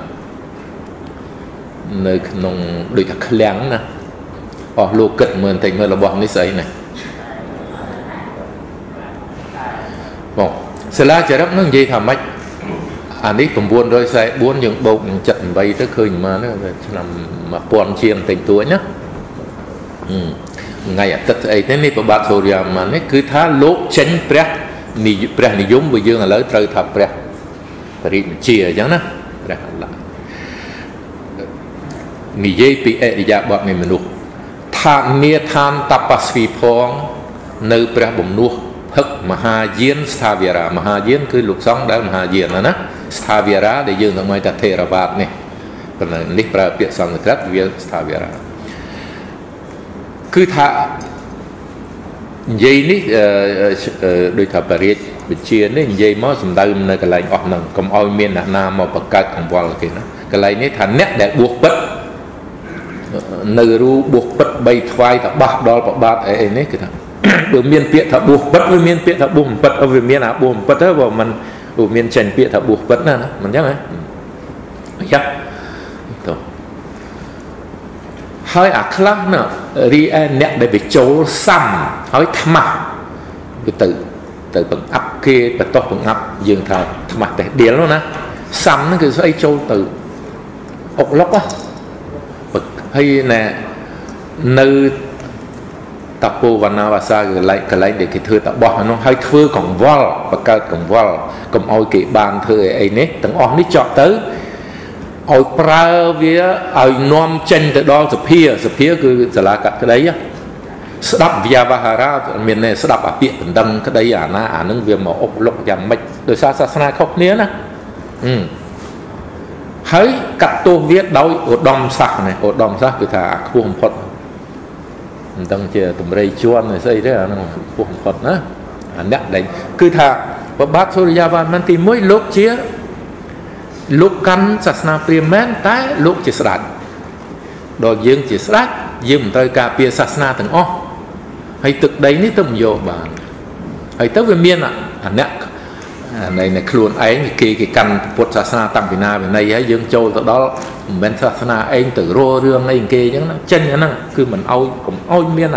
Speaker 1: ដូចថាឃ្លាំងណាអស់លោកគិតមើលបន្តិចមើលរបស់នេះស្អីណាបងសាលាចារឹកនឹងនិយាយថាម៉េចអានេះ944យើងបូកនឹង78ទៅឃើញប៉ុន្មានឆ្នាំ1000ជាងបន្តិចតួចណាថ្ងៃអាទិត្យស្អីទេនេះប្របាទសូរិយាវរ្ម័ននេះគឺថាលោកចេញព្រះនិយមរបស់យើងឥឡូវត្រូវថាព្រះបរិជ្ជាអញ្ចឹងណាព្រះអល់ឡោះនិយាយពីអរិយាបថនៃមនុស្សថានាឋានតបស្វីផង nơi pra bồng nuốt hực Maha Diên Stavira Maha Diên cứ lục sóng đã Maha Diên đó nè Stavira để dương thằng mai ta Theravada này còn là nick pra biệt sang người khác về Stavira cứ thà dây ní đôi thà Paris bị chia ní dây máu sầm đau nơi cái lạnh ọt nằng cầm oi miên là nam màu bạc cát cầm vòi kì nó cái lạnh ní thà nét để buộc bứt nơi ru buộc bứt bay phai thà bạc đo bạc ấy ní cái thà bữa miên tiệt thà buộc bứt với miên tiệt thà buộc bứt ở về miên à buộc bứt đó vào mình ở miên chèn tiệt thà buộc bứt nè mình nhớ đấy chắc hơi ác lắm nè ri nè để bị trốn xăm hơi thầm cái từ bằng ấp kia và to bằng ấp dừng thờ thầm để điển luôn nè xăm nó cứ ấy trốn từ ốc lóc á hay nè nơi tập cô và na và sa cái lại để cái thưa tập bỏ nó hơi thưa còn vol và cao còn vol còn ôi cái bàn thưa ấy nè tầng on đi chọn tới ôi pra vía ôi nom chân từ đó sập hia cứ là cả cái đấy á đắp via vahara miền này đắp ở biển đằng cái đấy na nâng việc mà ốc lộc giảm mạch từ xa xa khóc nia nè hãy cắt tô viết đôi ở đom sạc này ở đom sạc cứ thả khuôn phật đằng kia tụm rây chuan này xây thế là khuôn phật nữa nét đấy cứ thả và bát Surya man tìm mỗi lúc chia lúc căn sasna primen tái lúc chỉ sạch đòi dương chỉ sạch dương tới cà pia sasna từng o hay thực đấy ní tâm vô bạn hay tới về miên nè này này luôn ấy cái căn Phật sasna tăng Việt Nam bên này ấy dương châu từ đó bên sasna ấy từ rô rương ấy kia chứ nó chân nó cứ mình ôi cũng ôi miên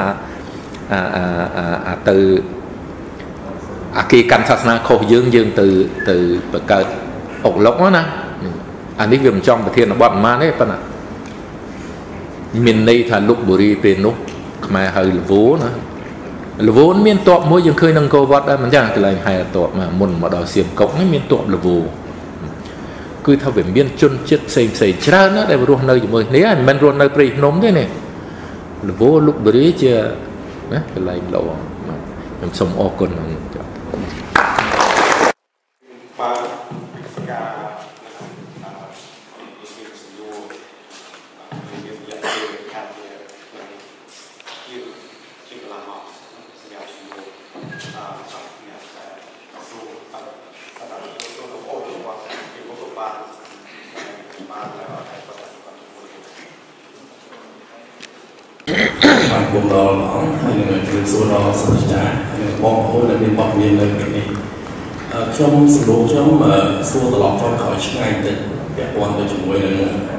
Speaker 1: từ cái căn sasna khổ dương từ bậc cờ ổ lốc đó nè anh ấy việc trong thiên nó bọn ma đấy phân ạ miền đây là lúc buri bên lúc mà hơi vố nữa là vố miền tọp mỗi dương khơi nâng câu vót đó mình chẳng cái này hay là tọp mà muốn mà đòi xiêm cống ấy miền tọp là vố cứ theo về miền chôn chết xây ra nó để ruộng nơi mới nếu anh men ruộng nơi pri nôm thế này là vố lúc buri chưa cái này lộ em sống ô con
Speaker 2: cùng đó hay là người số đó sẽ trả bom hối là bên bọc miền nơi này trong sự đấu trong mà số tờ lọt trong khỏi ngày tết đẹp quan tới chúng tôi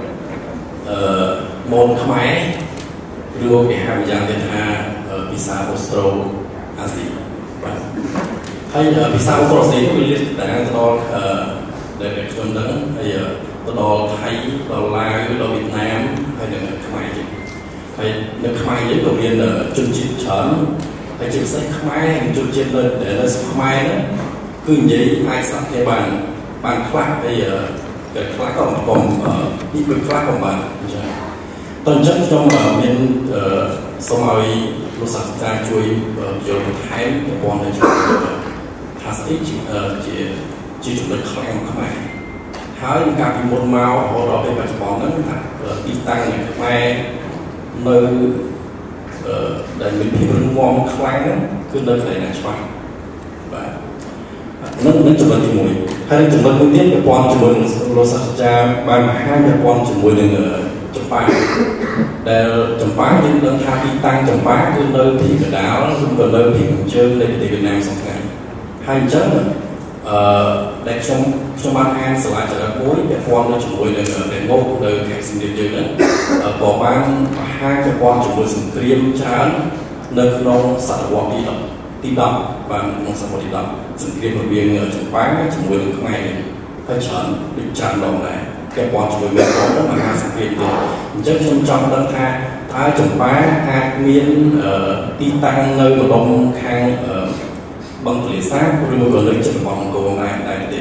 Speaker 2: là môn khái đưa cái hai dạng tên ha visa Austro Asia hay visa Austro Asia cũng liên đang to để cái chúng đấng hay đó Thái đó Lai đó Việt Nam hay là khái hay nước Khmer với đầu tiên là chương trình chọn hay chương sách Khmer hay chương trình lên để lên Khmer đó cứ vậy ai sắp cái bàn class bây giờ cái class còn ít cái class còn bàn tuần trước trong bên Somali lúc sáng ra chui giờ Thái cái quan này thà ít chỉ chụp được Khmer hái cả cái một màu họ đó bên bạch bòn đó đi tăng này Khmer nơi để mình khi mình ngon khoáng cứ nơi phải là xoắn và nó chụp lên thì mùi hay chụp lên tiếp cái quan chụp lên lô sạch cha ban hai cái quan chụp mùi lên chụp phá để chụp phá những đơn hai đi tăng chụp phá cứ nơi thì cái đảo không còn nơi thì mình chơi đây thì Việt Nam xong ngày hai chất để trong ban an sẽ lại trở lại cuối cái quan nó chụp mùi lên để ngô nơi cái sinh điệp chơi đó bỏ ban hai cái quan chụp mùi sinh kriêm chán nơi không sạch quạt đi đập và không sạch quạt đi đập sinh kriêm ở bên chụp phá chụp mùi lên không ngày phải chán định tràn đồng này cái quan chụp mùi lên đó rất là hai sinh kriêm thì chất trong đơn tha thái chụp phá hạt miên đi tăng nơi mà đông khang bằng lưỡi sát của một người chụp vòng cầu này đại để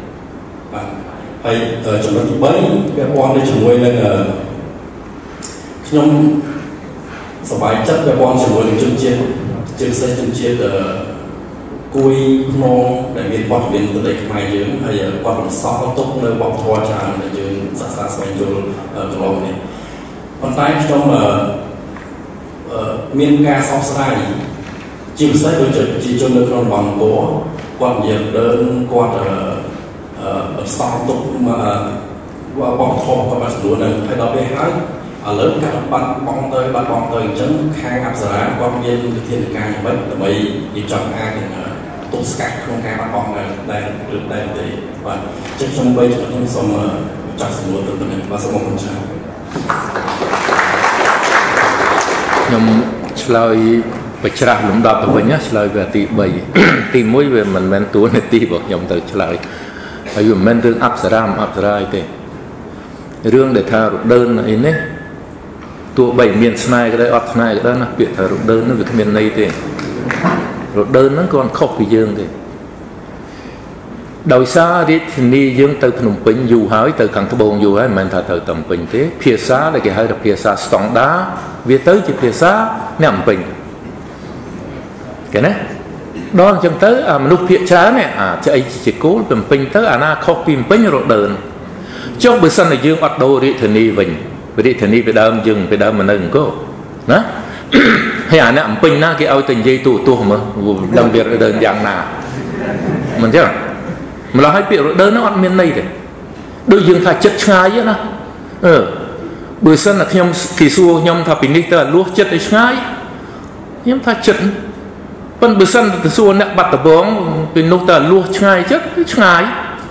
Speaker 2: hay chụp nó bấy cái quan đây chụp mùi lên nhóm sờ bài chất cái quan chụp mùi lên chương ជាពិសេសជំនឿគួយភ្នំដែលមានបទមានប្រទេសខ្មែរយើងហើយគាត់បន្សល់ទុកនៅវប្បធម៌ច្រើនដែលយើងសិក្សាស្វែងយល់កន្លងនេះប៉ុន្តែខ្ញុំមានការសោកស្ដាយជាពិសេសដូចជាប្រជាជននៅក្នុងតំបន់គាត់និយាយដើមគាត់បន្សល់ទុកវប្បធម៌គាត់បានស្រួលនៅហើយដល់ពេលហើយឥឡូវកាត់បាត់បង់ទៅអញ្ចឹងខាងអប្សរាគាត់មានវិធានការយ៉ាងម៉េចដើម្បីនិយាយចង់អាចទប់ស្កាត់ក្នុងការបាត់បង់ដែរឬដែរទេបាទចឹងខ្ញុំបីខ្ញុំសូមចាត់សំណួរទៅនេះបាទសូមអរគុណច្រើន
Speaker 1: ខ្ញុំឆ្លើយបច្ច្រាស់លំដាប់ទៅវិញណាឆ្លើយវាទី3ទី1វាមិនមែនតួនាទីរបស់ខ្ញុំទៅឆ្លើយហើយវាមិនមែនរឿងអប្សរាអីទេរឿងដែលថារដើនអីនេះទោះបីមានស្នេហ៍ក៏ដោយអត់ស្នេហ៍ក៏ដោយណាពាក្យថារដើននោះវាគ្មានន័យទេរដើនហ្នឹងគាត់ខុសពីយើងទេដោយសាររាជធានីយើងទៅភ្នំពេញយូរហើយទៅខាងត្បូងយូរហើយមិនមែនថាទៅតែភ្នំពេញទេភាសាដែលគេហៅថាភាសាស្តង់ដាវាទៅជាភាសាអ្នកភ្នំពេញគេណាដល់អញ្ចឹងទៅមនុស្សភាគច្រើននេះស្អីជាគោលភ្នំពេញទៅអាណាខុសពីភ្នំពេញរដើនចុះបើសិនតែយើងអត់ដូររាជធានីវិញរាជធានីពីដើមយើងពីដើមមកនៅអង្គរណាហើយអាអ្នកភ្នំពេញណាគេឲ្យទៅនិយាយទូទោះមើលដឹងវារដើនយ៉ាងណាមិនចឹងម្ល៉េះឲ្យពាក្យរដើនហ្នឹងអត់មានន័យទេដូចយើងថាចិត្តឆ្ងាយណាបើសិនតែខ្ញុំគេសួរខ្ញុំថាពីនេះទៅលួសចិត្តឲ្យឆ្ងាយខ្ញុំថាចិត្តប៉ុន្តែបើសិនទៅសួរអ្នកបាត់ដំបងពីនោះទៅលួសឆ្ងាយចិត្តគឺឆ្ងាយ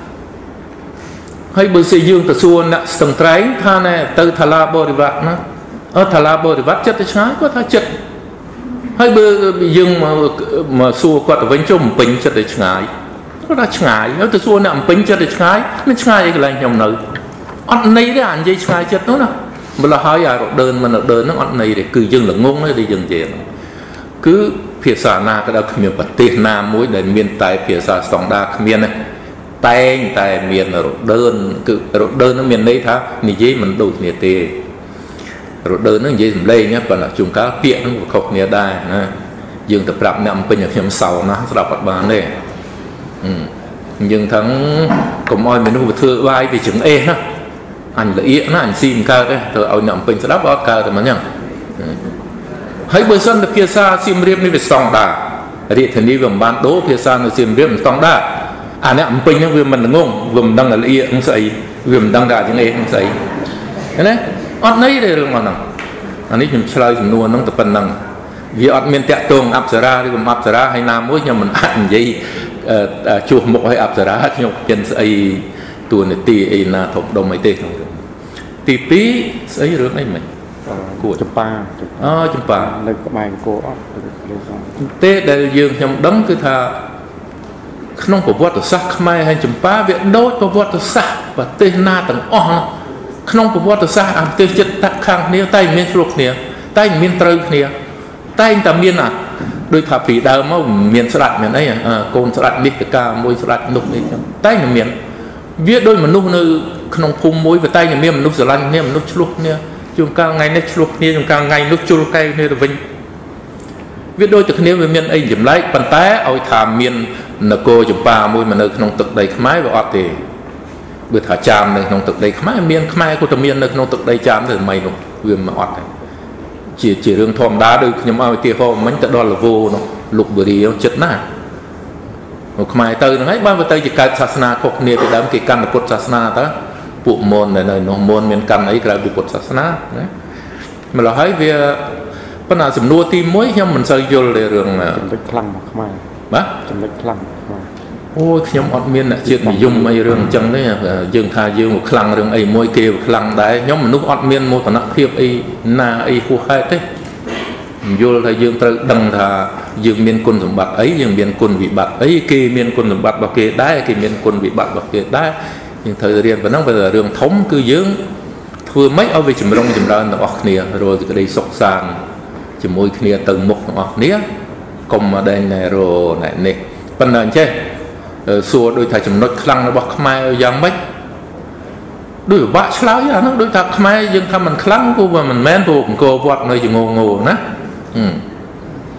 Speaker 1: ហើយបើសិនយើងទៅសួរអ្នកស្ទឹងត្រែងថាណែទៅថាឡាបរិវត្តណាថាឡាបរិវត្តចិត្តទៅឆ្ងាយគាត់ថាចិត្តហើយបើយើងមកសួរគាត់ទៅវិញចុះបំពេញចិត្តទៅឆ្ងាយគាត់ថាឆ្ងាយហើយទៅសួរអ្នកបំពេញចិត្តទៅឆ្ងាយមិនឆ្ងាយឯកន្លែងខ្ញុំនៅអត់ន័យទេនិយាយឆ្ងាយចិត្តនោះណាម្ល៉េះហើយរដើនមិនរដើនហ្នឹងអត់ន័យទេគឺយើងល្ងងទេដែលយើងនិយាយគឺភាសាណាក៏ដោយគ្មានប្រទេសណាមួយដែលមានតែភាសាស្តង់ដាគ្មានទេតែងតែមានរដើនគឺរដើនហ្នឹងមានន័យថានិយាយមិនដូចគ្នាទេរដើនហ្នឹងនិយាយសំឡេងប៉ុន្តែជួនកាលពាក្យហ្នឹងក៏ខុសគ្នាដែរណាយើងទៅប្រាប់អ្នកអំពេញឲ្យខ្ញុំសោណាស្ដាប់អត់បានទេយើងថាកុំឲ្យមនុស្សវាធ្វើវាយវាចង្អេះណាអញល្អៀកណាអញស៊ីមិនកើតទេទៅឲ្យអ្នកអំពេញស្ដាប់អត់កើតតែមិនអញ្ចឹងហើយបើសិនតែភាសាសៀមរាបនេះវាស្តង់ដារាជធានីវាមិនបានដូរភាសានៅសៀមរាបមិនស្តង់ដាអាអ្នកអំពេញហ្នឹងវាមិនងងវាមិនដឹងល្អៀកនឹងស្អីវាមិនដឹងថាចង្អេះនឹងស្អីឃើញទេអត់ន័យទេរឿងហ្នឹងអានេះខ្ញុំឆ្លើយចំនួនហ្នឹងតែប៉ុណ្្នឹងវាអត់មានតាក់ទងអប្សរាឬក៏អប្សរាហើយណាមួយខ្ញុំមិនអាចនិយាយជួសមុខឲ្យអប្សរាខ្ញុំមានស្អីតួនាទីអីណាធំដុំអីទេក្នុងរឿងទី2ស្អីរឿងអីមិនគួរចម្ប៉ាចម្ប៉ានៅក្បែរអង្គរអត់ទេដែលយើងខ្ញុំដឹងគឺថាក្នុងប្រវត្តិសាស្ត្រខ្មែរហើយចម្ប៉ាវាដូចប្រវត្តិសាស្ត្រប្រទេសណាទាំងអស់ក្នុងប្រវត្តិសាស្ត្រប្រទេសចិត្តតាក់ខាងគ្នាតែមានឆ្លោះគ្នាតែមានត្រូវគ្នាតែតែមានដូចថាពីដើមមកមានស្ដាច់មានអីកូនស្ដាច់នេះតកាមួយស្ដាច់នោះនេះចឹងតែមានវាដូចមនុស្សនៅក្នុងភូមិមួយវាតែមានមនុស្សស្រឡាញ់គ្នាមនុស្សឆ្លោះគ្នាជួនកាលថ្ងៃនេះឆ្លោះគ្នាជួនកាលថ្ងៃនោះជុលកែគ្នាទៅវិញវាដូចតែគ្នាវាមានអីចម្លែកប៉ុន្តែឲ្យថាមាននគរចម្ប៉ាមួយមកនៅក្នុងទឹកដីខ្មែរវាអត់ទេបើថាចាមនៅក្នុងទឹកដីខ្មែរមានខ្មែរក៏តែមាននៅក្នុងទឹកដីចាមទៅថ្មីនោះវាមិនអត់ទេជារឿងធម្មតាដូចខ្ញុំឲ្យឧទាហរណ៍មិញទៅដល់លវោនោះលុកបុរីចិត្តណាមកខ្មែរទៅហ្នឹងហើយបានទៅជាកើតសាសនាខុសគ្នាពីដើមគេកាន់ពុទ្ធសាសនាតើពួកមននៅនោះមនមានកាន់អីក្រៅពីពុទ្ធសាសនាណាម្ល៉េះហើយវាប៉ុន្តែសំណួរទី1ខ្ញុំមិនសូវយល់ទេរឿងចំណុចខ្លាំងរបស់ខ្មែរបាទចំណុចខ្លាំងខ្មែរអូយខ្ញុំអត់មានអ្នកជាតិនិយមអីរឿងអញ្ចឹងទេយើងថាយើងខ្លាំងរឿងអីមួយគេខ្លាំងដែរខ្ញុំមនុស្សអត់មានមោទនភាពអីណាអីហួសហេតុទេយល់ថាយើងត្រូវដឹងថាយើងមានគុណសម្បត្តិអីយើងមានគុណវិបត្តិអីគេមានគុណសម្បត្តិរបស់គេដែរគេមានគុណវិបត្តិរបស់គេដែរយើងត្រូវរៀនប៉ុណ្ណឹងបើរឿងធំគឺយើងធ្វើម៉េចឲ្យវាចម្រុងចម្រើនទាំងអស់គ្នារកសេចក្តីសុខសាន្តជាមួយគ្នាទៅមុខទាំងអស់គ្នាកុំមកដែលណែរណែនេះប៉ុន្តែអញ្ចេះសួរដូចថាចំណុចខ្លាំងរបស់ខ្មែរយ៉ាងម៉េចដូចពិបាកឆ្លើយអាហ្នឹងដូចថាខ្មែរយើងថាมันខ្លាំងគូវាមិនមែនព្រោះអង្គរវត្តនៅជាងងណាប៉ុ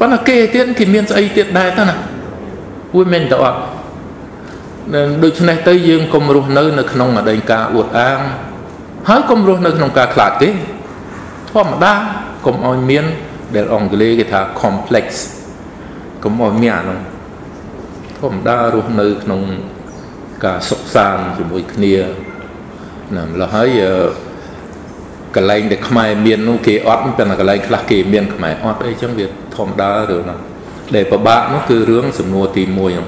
Speaker 1: ប៉ុន្តែគេទៀតគេមានស្អីទៀតដែរតើណាពួកមិនទៅអត់ដូច្នេះទៅយើងកុំរស់នៅក្នុងអតីតការអួតអាងហើយកុំរស់នៅក្នុងការខ្លាចទេធម្មតាកុំឲ្យមានដែលអង់គ្លេសគេថា complex កុំឲ្យមានអានោះធម្មតារស់នៅក្នុងការសុខសាន្តជាមួយគ្នាណាម្ល៉េះហើយកន្លែងដែលខ្មែរមាននោះគេអត់ប៉ុន្តែកន្លែងខ្លះគេមានខ្មែរអត់អីចឹងវាធម្មតារឿងហ្នឹងដែលពិបាកនោះគឺរឿងសំណួរទី1ហ្នឹង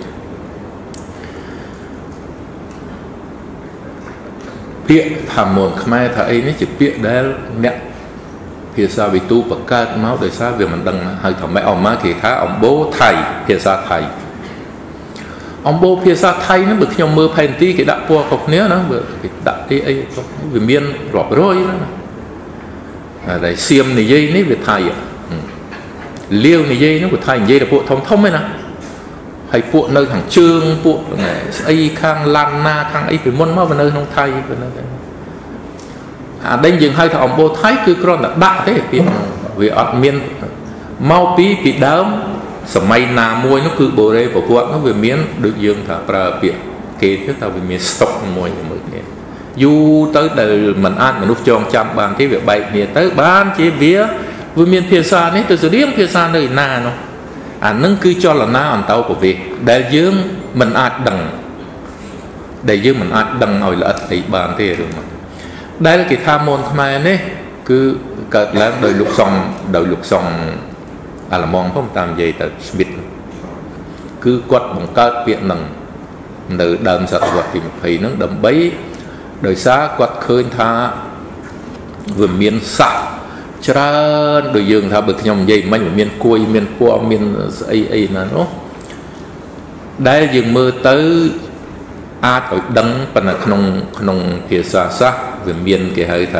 Speaker 1: ពាក្យថាមនខ្មែរថាអីនេះជាពាក្យដែលអ្នកភាសាវិទូបង្កើតមកដោយសារវាមិនដឹងហៅថាម៉េចអមមកគេថាអំបូរថៃភាសាថៃអំបូរភាសាថៃហ្នឹងបើខ្ញុំមើលផែនទីគេដាក់ពណ៌ខុសគ្នាណាបើគេដាក់អីវាមានរាប់រយណាតែសៀមនិយាយនេះវាថៃលាវនិយាយនោះវាថៃនិយាយតែពួកធំឯណាហើយពួកនៅខាងជើងពួកស្អីខាងឡានណាខាងអីពីមុនមកវានៅក្នុងថៃអាដេញយើងហៅថាអំបូរថៃគឺគ្រាន់តែដាក់ទេពាក្យវាអត់មានមកពីដើមសម័យណាមួយនោះគឺបូរេប្រវត្តិនោះវាមានដូចយើងថាប្រើពាក្យគេទៅតែវាមានស្តុកមួយគ្នាយូរទៅដែលមិនអាចមនុស្សចងចាំបានទេវាបែកគ្នាទៅបានជាវាមានភាសានេះទៅស្រៀងភាសានៅណានោះអានឹងគឺចលនាអន្តោប្រវេសន៍ដែលយើងមិនអាចដឹងឲ្យល្អិតអីបានទេរឿងហ្នឹងដែលគេថាមនខ្មែរនេះគឺកើតឡើងដោយលោកសុងអាឡម៉ង់ផងតាមនិយាយទៅស្មីតគឺគាត់បង្កើតពាក្យហ្នឹងនៅដើមសតវត្សទី20ហ្នឹងដើម្បីដោយសារគាត់ឃើញថាវាមានសាសច្រើនដូចយើងថាបើខ្ញុំនិយាយមិញវាមានគួយមានពណ៌មានស្អីណានោះដែលយើងមើលទៅអាចឲ្យដឹងប៉ុន្តែក្នុងភាសាសាស្ត្រវាមានគេហៅថា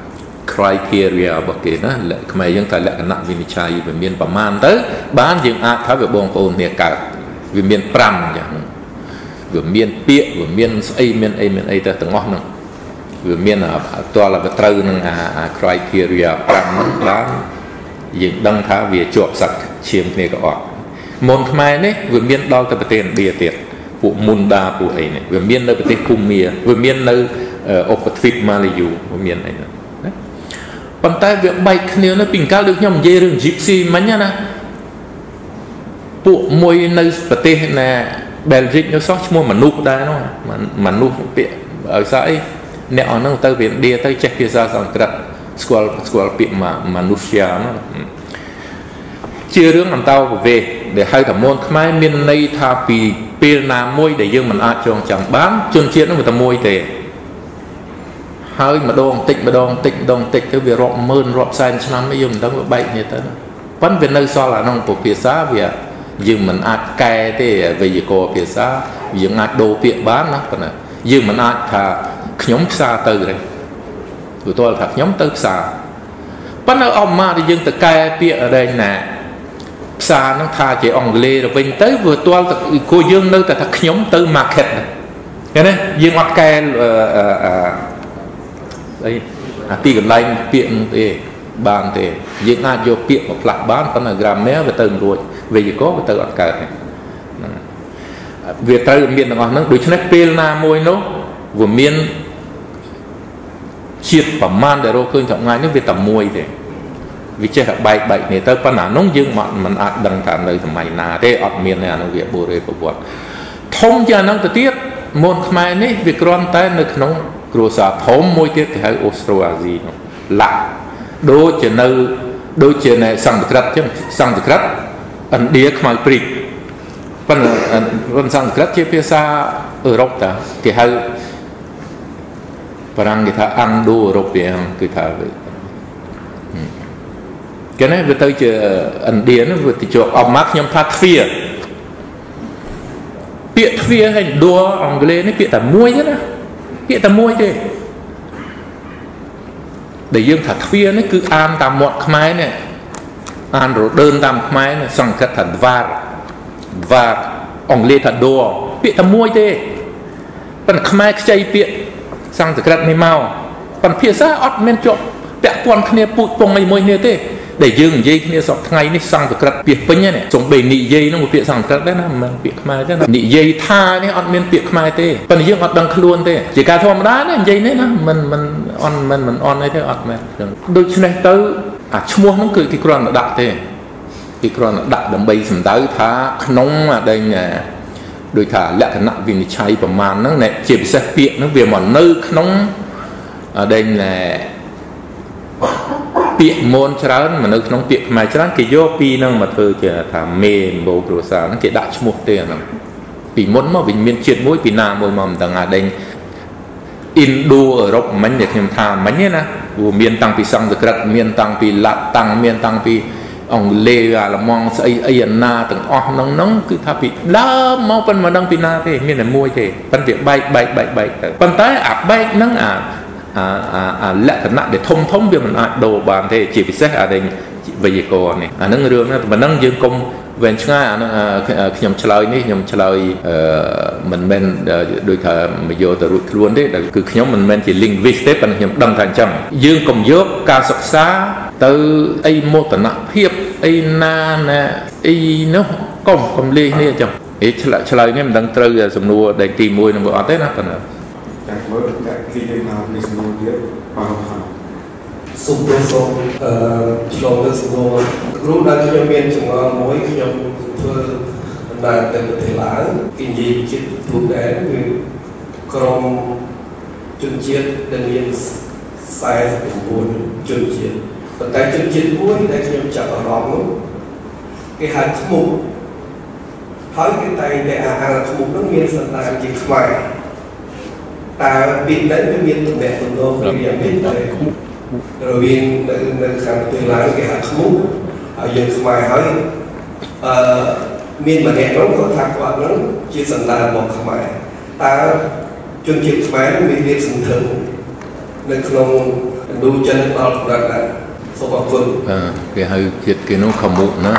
Speaker 1: criteria របស់គេណាខ្មែរយើងថាលក្ខណៈវិនិច្ឆ័យវាមានប្រមាណទៅបានយើងអាចថាវាបងប្អូនគ្នាកើតវាមាន5អញ្ចឹងវាមានពាក្យវាមានស្អីមានអីទៅទាំងអស់ហ្នឹងវាមានតើវាត្រូវនឹងអា criteria 5ហ្នឹងបានយើងដឹងថាវាជាប់សាច់ឈាមគ្នាក៏អត់មុនខ្មែរនេះវាមានដល់ទៅប្រទេសឥណ្ឌាទៀតពួកមុនដាពួកអីនេះវាមាននៅប្រទេសភូមាវាមាននៅឧបទ្វីបម៉ាឡាយូវាមានអីហ្នឹងណាប៉ុន្តែវាបែកគ្នានៅពីកាលដូចខ្ញុំនិយាយរឿង Gypsy មិញណាពួកមួយនៅប្រទេសណា Belgium នោះសោះឈ្មោះមនុស្សដែរនោះមនុស្សពាក្យឲ្យសារអីអ្នកអស់ហ្នឹងទៅពីឥណ្ឌាទៅចេះភាសាសំស្ក្រឹតស្គាល់ពាក្យមនុស្សយ៉ានោះជារឿងអន្តោប្រវេសន៍ដែលហៅថាមនខ្មែរមានន័យថាពីពេលណាមួយដែលយើងមិនអាចចងចាំបានជនជាតិនោះវាតែមួយទេហើយម្ដងតិចទៅវារាប់ម៉ឺនរាប់សែនឆ្នាំយើងមិនដឹងវាបែកគ្នាទៅប៉ុន្តែវានៅសល់អាក្នុងពុទ្ធភាសាវាយើងមិនអាចកែទេវេយ្យាករណ៍ភាសាយើងអាចដូរពាក្យបានណាប៉ុន្តែយើងមិនអាចថាខ្ញុំផ្សារទៅទេព្រោះតើថាខ្ញុំទៅផ្សារប៉ុន្តែអមមកយើងទៅកែពាក្យអីណាផ្សារហ្នឹងថាជាអង់គ្លេសទៅវិញទៅវាទាល់តែគួរយើងនៅតែថាខ្ញុំទៅ market ឃើញទេយើងអត់កែអីអាទីកន្លែងពាក្យហ្នឹងទេបានទេយើងអាចយកពាក្យមកផ្លាស់បានប៉ុន្តែ grammar វាទៅមិនរួចវេយ្យាករណ៍វាទៅអត់កើតទេវាត្រូវមានទាំងអស់ហ្នឹងដូច្នេះពេលណាមួយនោះវាមានជាតិប្រមាណដែលរកឃើញថ្ងៃនេះវាតែមួយទេវាចេះតែបែកគ្នាទៅប៉ុន្តែនោះយើងមិនអាចដឹងថានៅសម័យណាទេអត់មានទេអានោះវាបូរេប្រវត្តិធំជាងហ្នឹងទៅទៀតមនខ្មែរនេះវាគ្រាន់តែនៅក្នុងគ្រួសារធំមួយទៀតគេហៅអូស្ត្រូអាស៊ីនោះឡាក់ដូចជានៅសង្ស្ក្រឹតអញ្ចឹងសង្ស្ក្រឹតឥណ្ឌាខ្មៅព្រិចប៉ុន្តែសង្ស្ក្រឹតជាភាសាអឺរ៉ុបតាគេហៅបារាំងគេថាអាំងដូអឺរ៉ុបគឺថាគេនេះវាទៅជាឥណ្ឌានោះវាទៅជាប់អមមកខ្ញុំថាទ្វាពាក្យទ្វាហើយដូអង់គ្លេសនេះពាក្យតែមួយទេណាពាក្យតែមួយទេដែលយើងថាទ្វានេះគឺអានតាមមាត់ខ្មែរនេះអានរដើនតាមខ្មែរនេះសង្កត់ថាវ៉ាអង់គ្លេសថាដូពាក្យតែមួយទេប៉ុន្តែខ្មែរខ្ចីពាក្យសង្ស្ក្រឹតនេះមកប៉ុន្តែភាសាអត់មានជាប់ពាក់ព័ន្ធគ្នាពូជពងអីមួយគ្នាទេ để dương dây kia sọc ngày ní sang từ cật biệt pin này trong bề nị dây nó một biệt sang cật đấy nó biệt mai thế nào nị dây tha này ăn miên biệt mai thế còn dương ăn đằng luôn thế chỉ cả thom đá này dây đấy nó mình ăn này thế ăn mà đôi khi này tới mua nó cười cái con nó đặt thế cái con nó đặt đầm bay sầm tới thá nóng ở đây nè đôi thả lẹ cái nặng vì cháyประมาณ nó này chỉ bị xe piện nó về mà nơi nóng ở đây là piện môn trán mà nơi nóng piện mà trán cái vô pi năng mà thôi chỉ thả mềm bầu đồ xa nó cái đại một tiền nó bị muốn mà bình miên chuyện mũi bị nà môi mầm tầng ở đây Indo ở Rốc mấy để thêm thà mấy nhé na miền tăng pi sang từ miền tăng pi lạ tăng miền tăng pi ông lê là mong ấy na từng nóng nóng cứ thà bị lá mau phân mà đang pi na thế miền này mua thế phân việc bay phân tái bay nắng lẽ thật nặng để thông việc mình đồ bàn thế chỉ bị xét ở đây về gì còn này nắng rương đó mà nắng dương công về ngay nhầm chơi ní nhầm chơi mình đôi thời mình vô từ luôn đấy là cứ nhóm mình chỉ linguist đấy bằng nhầm đâm thành chậm dương công dốt ca sọc xá từ ai mô tả nặng hiệp ai na nè ai nó công ly này chậm ấy chơi ní mình đang chơi sầm nua để tìm môi nó bỏ tết đó còn
Speaker 3: sụp đổ sụp trong cái sụp đổ lúc đó chúng mình chúng mỗi chúng thưa là từ thời lã kinh dị chỉ thuộc để người cầm chuyên chiết đơn nhiên sai của buồn chuyên chiết và tại chuyên chiết cuối để chúng chọn ở đó cái hạt mục hỏi cái tay để hạt mục nó miên sẵn là chỉ ngoài ta biết đến cái miên tụi mẹ tụi tôi vì biết đấy rồi viên nơi khám tương lai cái hạt mục ở dân ngoài hỏi miền mà nè nó có thật quá nó chỉ sẵn là một khmer ta chuyên nghiệp khmer nó bị liệt sừng thường nên không đu chân bao lần là số bao quân
Speaker 1: cái hơi thiệt cái nó khẩm mụ nó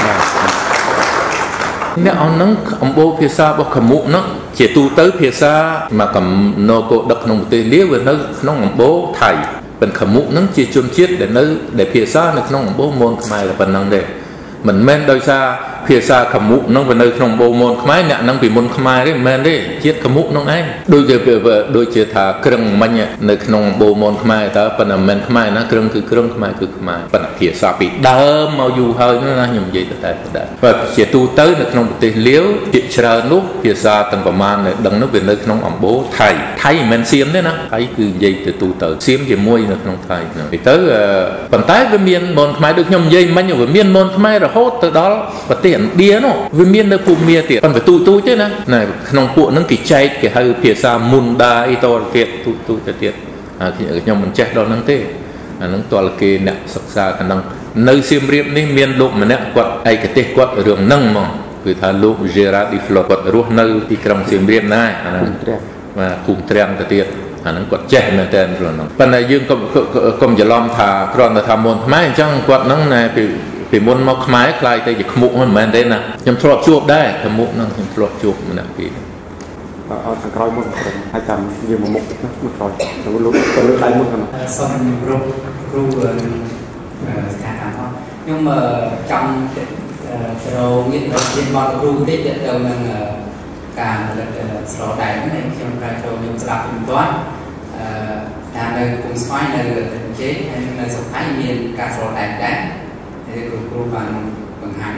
Speaker 1: nếu ông bố phía xa bố khẩm mụ nó chỉ tu tới phía xa mà cầm nó có đập nông tê liếc về nó ông bố thầy bên khẩm mụ nó chỉ chuyên chiết để phía xa nó ông bố môn khmer là phần năng đề mình men đôi xa phía xa khẩm mụ nó về nơi trong bầu môn khmer nè năng bị môn khmer đấy men đấy chiết khẩm mụ nó ấy đôi chia thà kreng mạnh nơi trong bầu môn khmer ta phần là men khmer nó kreng cứ khmer phần phía xa bị đỡ mau du hơi nó là nhầm gì tại và chỉ tu tới được trong một liếu chỉ chờ lúc phía xa tầngประมาณnày đằng nó về nơi trong ông bố thầy men xiêm đấy nó thầy cứ dây từ tu tới xiêm thì môi được trong thầy thì tới phần tái với miền môn khmer được nhầm dây mạnh nhiều với miền môn khmer rồi hốt từ đó và tiền đĩa nó với miền nơi phù miền tiền còn phải tu chứ nè này nông cụ nó kỳ chay cái hơi phía xa môn đa ít to tiền tu tiền thì ở trong mình chạy đó năng thế nó toàn là cái nè sặc xa khả năng nơi xiêm riệp ní miền lục mà nè quật ai cái tết quật ở đường nâng mà vì thà lục Gerard đi flop quật ruột nơi đi cầm xiêm riệp này mà cùng treo cái tiền nó quật chạy mà tên rồi nó phần này dương công giờ lom thà còn là thà môn máy chẳng quật nó này vì môn mọc máy khai tay dịch mũ mình đây nè nhầm thọt chuột đây thầm mũ nó nhầm thọt chuột mình nè vì
Speaker 4: ở thằng coi môn 200 nhiều một rồi rồi lúc đây môn thằng
Speaker 5: xong ru cả thôi nhưng mà trong rồi những trên bọn ru tết điện đầu là cả sổ đại cái này khi mà cho những sạp tính toán làm nơi cùng xoay nơi chế hay nơi sổ thái miền cả sổ đại đấy thì cô bằng hai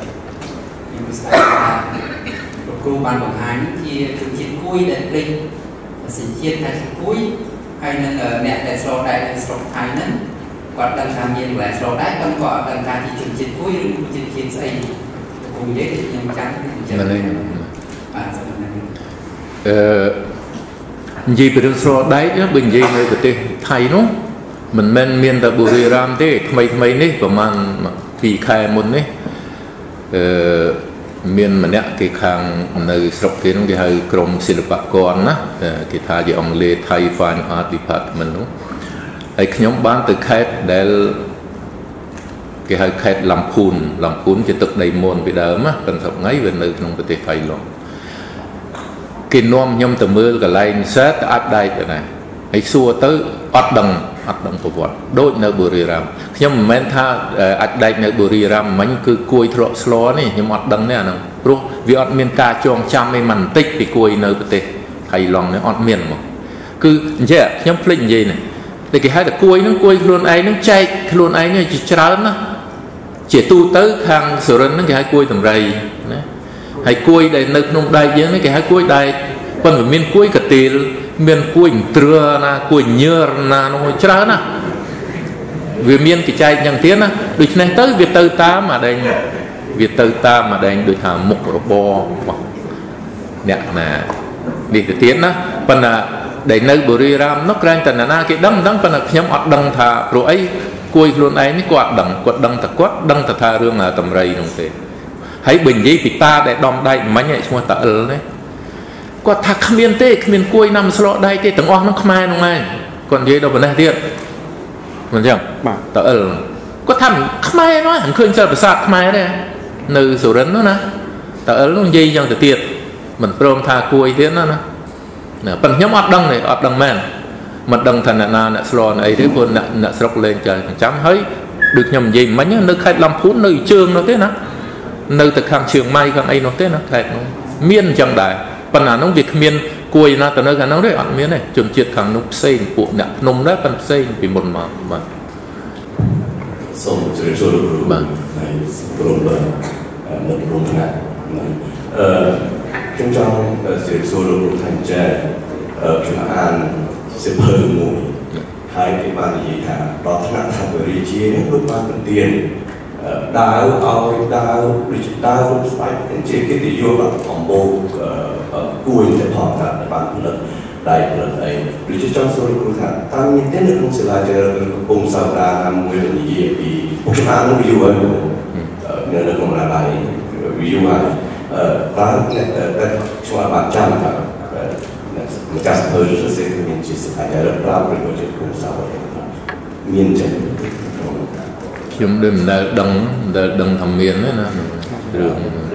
Speaker 5: cô bằng hai chia chương trình cuối để linh sự chia thay cuối hay nên nẹt để sổ đại để sổ thái nên còn đang tham gia lại sổ đại không có đang tham gia chương trình cuối chương trình xây cùng với những trắng
Speaker 1: gì về đường sổ đại đó bình gì người của tôi thầy nó mình men miền tại Buriram thế mấy nàyประมาณปีkhai một này miền mà nè cái khang nơi sọc kia nó cái hơi kromศิลปากรนะcái thà gì ông Lê Thai Fine Art Department nóไอ้ขยมบ้านตึกแคดเดลcái hơiแคดลำพูนจะตึกในมณฑลไปเดิมอ่ะเป็นสับไงเป็นในក្នុងប្រទេសថៃឡងគេនាំខ្ញុំទៅមើលកន្លែងសេតអត់ដែរទៅណាហើយសួរទៅអត់ដឹង ắt đằng phổ vật đôi nơi bù rì ram nhưng mà men tha ắt đại nơi bù rì ram mình cứ cùi thọ slo này nhưng ắt đằng này nè rồi vì ắt miền ca chuông chăm mấy màn tích thì cùi nơi bờ tây thầy lòng này ắt miền mà cứ vậy nhóm plin gì này để cái hai là cùi luôn ấy nó chạy luôn ấy nó chỉ trán á chỉ tu tới hàng sửa rân nó cái hai cùi tầm rầy hai cùi đây nơi nông đại với nó cái hai cùi đây còn ở miền cùi cả tiền miền cùi trưa na cùi nhơ na nó trán á vì miền cái chạy nhằng tiếng á được này tới Việt Tư ta mà đây được thả mục bò nè nè đi cái tiếng á phần là để nơi bù rì ram nó ra thành là cái đăng phần là nhóm ọt đăng thà rồi ấy cùi luôn ấy mới quạt đăng thật quát đăng thật thà rương là tầm rầy đồng thế hãy bình giấy bị ta để đom đây máy nhảy xung ta ơ đấy quạt thà khamiên tê khamiên cùi nằm slo đây tê tầng oan nó khmai đúng này còn gì đâu vấn đềទៀតmình chưa ta ơ có thằng khmai nói hẳn khơi chơi phải sạt khmai đây nơi sổ rấn đó nè ta ơ nó dây trong từ tiệt mình prom thà cùi thế nó nè phần nhóm ọt đăng này ọt đăng men mặt đăng thành là nè slo này thế còn nè sọc lên trời chấm thấy được nhầm gì mấy nhá nơi khai làm phút nơi trường nó thế nè nơi từ hàng trường may hàng ấy nó thế nè khai nó miên chẳng đại phần nào nó việc miên cùi na từ nơi cái nó đấy ọt miên này chuẩn triệt hàng nục xây bộ nè nông đấy phần xây vì một mà
Speaker 2: xong rồi rồi này rồi một luôn này trong sẽ số lượng thành trẻ chúng an sẽ hơi mùi hai cái bàn gì thà đó thằng thằng người đi chia lúc ban đầu tiên đào phải chỉ cái tỷ dụ là phòng bộ cùi để họ thà bàn lần đại lần ấy rồi trong số lượng thằng tăng những tên không sẽ là chờ cùng sau ra làm mùi là gì thì chúng an nó ví dụ ấy nên là không là bài ví dụ này ta cuma macam macam seperti itu minci sahaja berapa berikut sahaja minci.
Speaker 1: Chúng đừng thầm miên đấy nè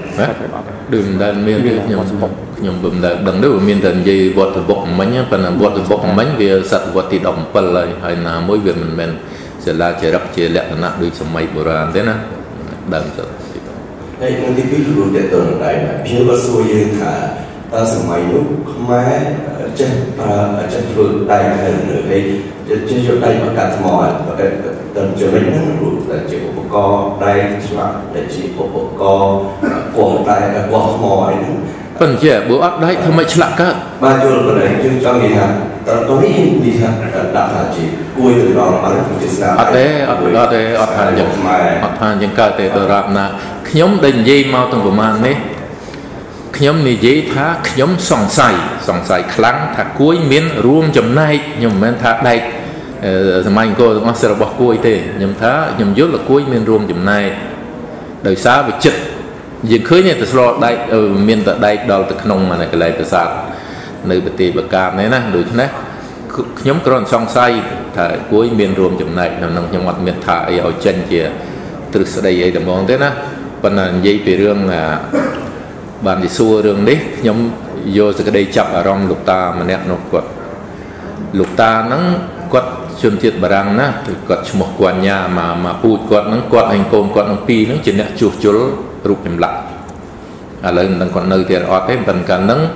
Speaker 1: đừng đàn miên nhom bầm đừng đối với miên thành gì vọt từ bọc mánh á phần là vọt từ bọc mánh vì sạch vọt thì đồng phần lại hay là mỗi việc mình sẽ là chế rập chế lẹ là đôi sầm mây bồ ra thế nè đừng sợ
Speaker 2: đây những cái ví dụ để tuần này là phía bắc xuôi dương thả ta sử dụng lúc máy chân phương đây hay nữa đây trên chỗ đây mà cả mỏi tầm chỗ mình nó là chỉ bộ co đây là chỉ bộ co cổ đây là cổ mỏi
Speaker 1: phần trẻ bữa ấp đấy thôi mấy chả cả
Speaker 2: ba chỗ là đấy chứ cho gì hả tôi biết đi hả đặt là chỉ cùi từ đó mà nó chỉ sao
Speaker 1: ở đây ở hàng những cái để tôi làm là nhóm đình gì mau từng của man đấy nhóm này dễ thá nhóm sòng sài kháng thà cuối miến ruộng chấm này nhưng mà thà đây mai cô nó sẽ bỏ cuối thế nhưng thá nhưng dốt là cuối miến ruộng chấm này đời xa bị chật dừng khơi như từ lo đây miền tại đây đó từ nông mà này cái này từ sạt nơi bờ tây bờ cam này nè đối thế nhóm còn song say thà cuối miền ruộng chấm này là nông trong mặt miền thà ở chân kia từ đây ấy để mong thế nè phần là dây về rương là bàn đi xua rương đấy nhóm vô cái đây chậm ở trong lục ta mà nè nó quật lục ta nó quật chuyên triệt bà răng ná quật một quần nhà mà bụt quật nó quật hành côn quật nó pi nó chỉ nè chuột chuột rụp nhầm lặng lên đang còn nơi thì ở cái phần cả nắng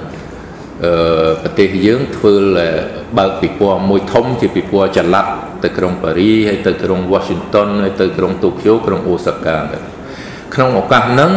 Speaker 1: tây dương phơi là bao bị qua môi thông chỉ bị qua chặt lặt từ trong Paris hay từ trong Washington hay từ trong Tokyo trong Osaka không một cái nắng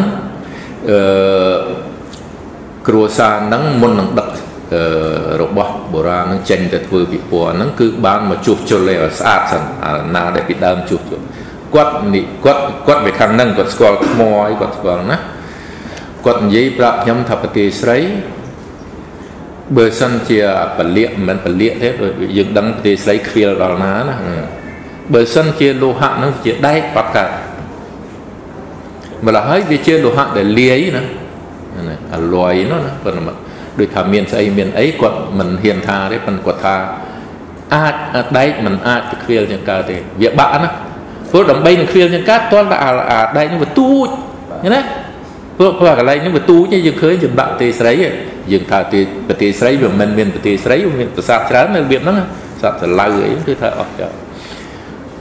Speaker 1: cruza nắng môn nắng đặc rồi bỏ ra nắng chênh từ vừa bị qua nắng cứ bán mà chuột cho lệ ở sát sẵn nào để bị đâm chuột quát về khả năng quát squall mồi quát squall nè quát giấy bạc nhâm thập tì sấy bờ sân chia bẩn liệt thế rồi dựng đăng tì sấy kia vào ná nè bờ sân chia lô hạ nó chia đáy bạc cả mà là hết vì chia lô hạ để liấy nè loài nó còn mà đôi thà miền xây miền ấy quát mình hiền tha đấy phần quát tha đáy mình cái kia những cái thì việc bạn á vừa đầm bay được khuyên trên cát toán là đây nhưng mà tu như thế vừa cái này nhưng mà tu như dừng khơi dừng bạn tì sấy dừng thà tì sấy rồi mình tì sấy mình sát chán là việc nó sát là lâu ấy cứ thà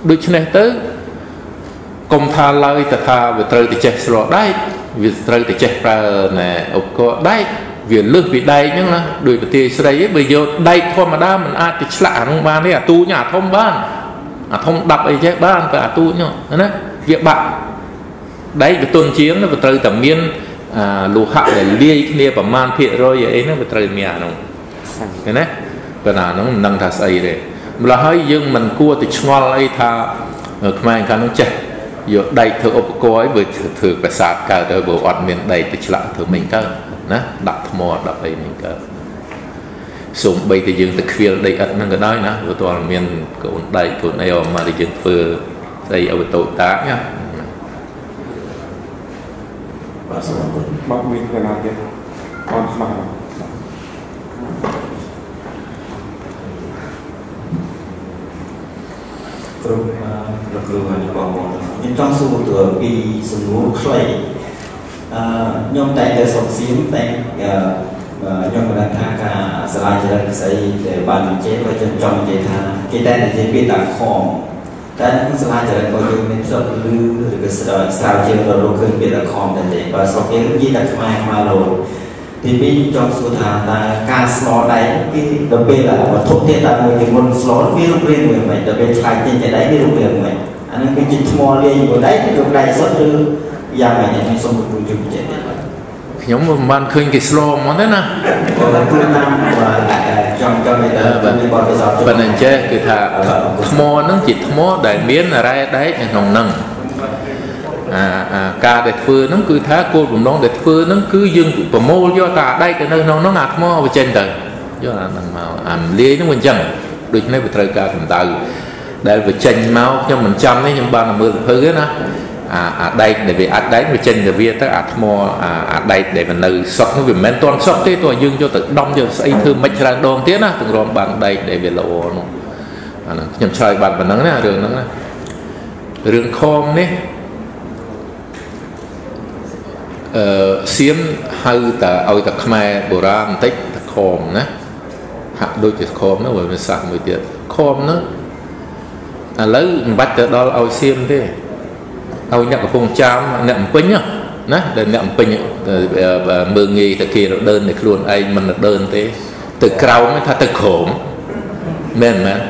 Speaker 1: đôi chân này tới công tha lời ta tha về trời thì chết rồi đấy vì trời thì chết ra nè ốc có đấy vì lướt vì đây nhưng là đôi cái tiền xây bây giờ đây thôi mà đa mình ai thì lạ không ban đấy tu nhà thông ban thông đập ấy chứ ban cả tu nhá đấy việc bạn đấy cái tuần chiến nó về trời tầm miên lù hạ để lia kia và man thiệt rồi vậy nó về trời mía nó cái này cái nào nó nâng thà xây đấy là hơi dương mình cua thì ngon ấy tha mai cái nó chết giờ đây thưa ốc cô ấy vừa thử cái sạt cả đời bộ ọt miền đây thì lạ thử mình cơ nè đập mò đập đây mình cơ súng bây thì dương thực phiêu đây ắt nó cái nói nè của toàn miền của đây của này mà thì dương vừa đây ở tổ tá nhá
Speaker 4: bác mình cái nào kia con mà
Speaker 6: Trong lực lượng hành động nhưng trong số lượng bị sử dụng clay nhóm tại để sống xiêm tại nhóm mình tham gia slide cho nên sẽ để bàn chế và trong chế tha cái tên là chế biết đặt khom tại những slide cho nên có những nên rất lưu được cái sao chế rồi luôn khơi biết đặt khom để và sau khi lúc gì đặt mai rồi thì bên trong số thà ta ca slot đấy cái đặc biệt là và thúc thiết là người thì muốn slot ví dụ riêng người mình đặc biệt thay trên cái đấy ví dụ riêng mình anh em cái chích mò liền của đấy cái đây xuất từ giờ mình nhận xong một chung chết
Speaker 1: nhóm một ban khơi cái slow món thế nào
Speaker 6: trong bây giờ
Speaker 1: bên này chơi cái thà mò nó chỉ mò đại miến là ra đấy nồng nâng ca để phơi nó cứ thá cô cũng nói để phơi nó cứ dừng của mô do ta đây cái nơi nó ngạt mò ở trên trời do là màu lia nó mình chẳng được này về thời ca thành tàu đây về tranh máu cho mình chăm ấy nhưng ba là mưa hơi đó đây để về đấy về trên để về tới mò đây để mình nơi sọt nó về men toàn sọt thế tôi dừng cho tự đông cho xây thư mấy trang đòn tiếng á từng rồi bằng đây để về lộ nhầm trời bạn và nắng nè đường khom đấy xiêm hơi ta ôi ta khmer bồ ra một tích ta khom nè hạ đôi chỉ khom nó bởi vì sạc mùi tiệt khom nó lấy bắt từ đó ôi xiêm thế ôi nhận cái phong chám nhận pính nhá nè để nhận pính mưa nghi ta kia đơn này luôn ai mình là đơn thế từ cầu mới tha từ khổm men mà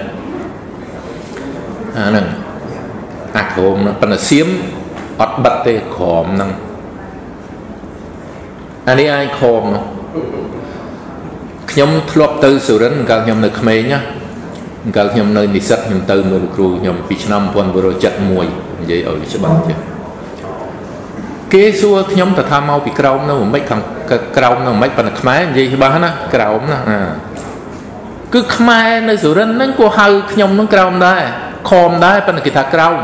Speaker 1: nè khổm nó còn là xiêm ọt bật thế khổm năng anh ấy ai khom nó nhóm lọp từ sự đến cả nhóm nơi khmer nhá cả nhóm nơi đi sắt nhóm từ người kêu nhóm Việt Nam quân vừa rồi chặt mùi vậy ở chỗ bạn chứ kế xua nhóm ta tham mau bị cầu nó mấy thằng cầu nó mấy phần khmer gì ba nó cầu nó cứ khmer nơi sự đến nó có hơi nhóm nó cầu đây khom đây phần kỳ thà cầu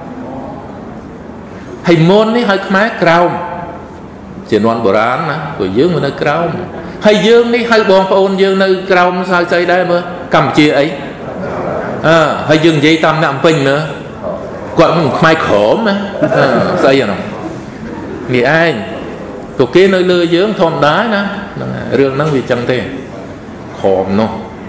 Speaker 1: hay môn ấy hơi khmer cầu chỉ non bồ rán nè của dương mà nơi cầu hay dương đi hay bòn phôn dương nơi cầu sao xây đây mà cầm chia ấy hay dương dây tam nạm pin nữa quận mai khổ mà xây rồi nghĩ ai tụi kia nơi lừa dương thom đá nè rương nó vì chân thế khổ nó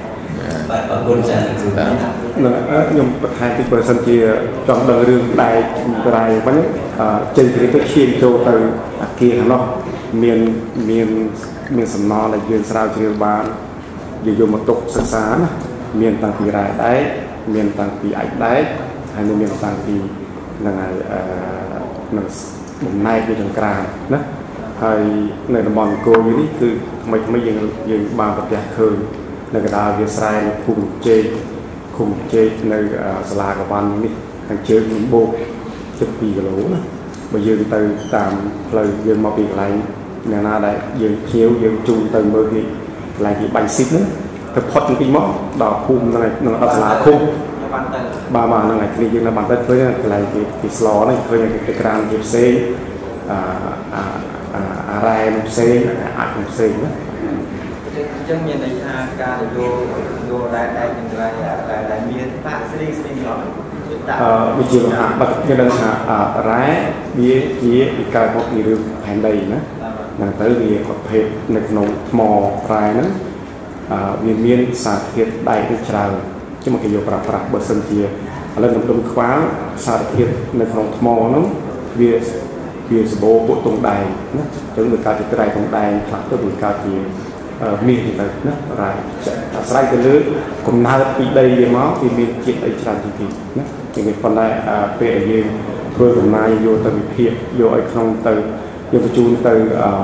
Speaker 4: nhưng hai cái person kia trong đời đường đại vẫn trên cái chuyên châu từ kia nó miền sầm no là duyên sao chơi bán dù một tục sáng sáng miền tàng pì rải đấy miền tàng pì ảnh đấy hay là miền tàng pì là ngày hôm nay cái trường cài đó hay này là bọn cô như thế cứ mấy dừng ba vật đẹp hơn là cái đào việt sai là khung chê nơi sala của ban này hàng chơi những bộ chụp pì cái lỗ này bây giờ từ tạm lời dương mau bị lại nhà na đây dương chiếu dương chung từ mơ gì lại thì bánh xít nữa tập hoạt những cái món đỏ khung này nó là khung ba mà này thì dương là bàn tay với lại thì sló này thôi cái cam dịp xe rai một xe ảnh một xe nữa
Speaker 6: trong miền tây ca vô đại miền bắc sinh rồi
Speaker 4: bây giờ hạ bậc cái đơn hạ rái bía chia cái có kỳ được hành đầy nữa là tới vì có thể nực nổ mò rái nữa miền miền sạt thiệt đầy được trào chứ mà cái vô bạc bờ sân kia lần đồng đồng khóa sao thiệt nơi phòng mò nó việc bộ bộ tông đài chúng người cao thì cái tông đài hoặc tôi người cao thì miền thì phải rồi sai cái lưới cùng nào bị đây gì máu thì miền chuyện ấy làm thì người còn lại về như thôi hôm nay vô từ việc vô ở không từ vô từ chun từ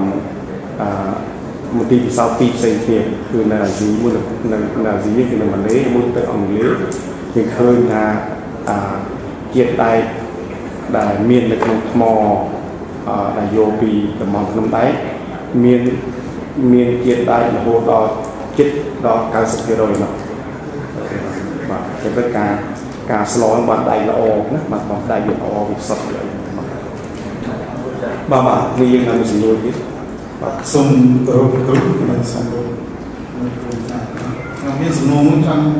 Speaker 4: một tí sau tí xây thiệtคือlà gì muốn là gì thì là mình lấy muốn tới ông lấy thì khơi là chuyện đây là miền là không mò là vô bị tầm mòn năm đấy miền chuyện đây là hồ đỏ chết đỏ cao sự rồi mà và cái tất cả slot bạn đây là ô mà bạn đây bị ô bị sập rồi bà vì là một sự nuôi biết
Speaker 7: sum terus mình sum nó biết sum muốn trong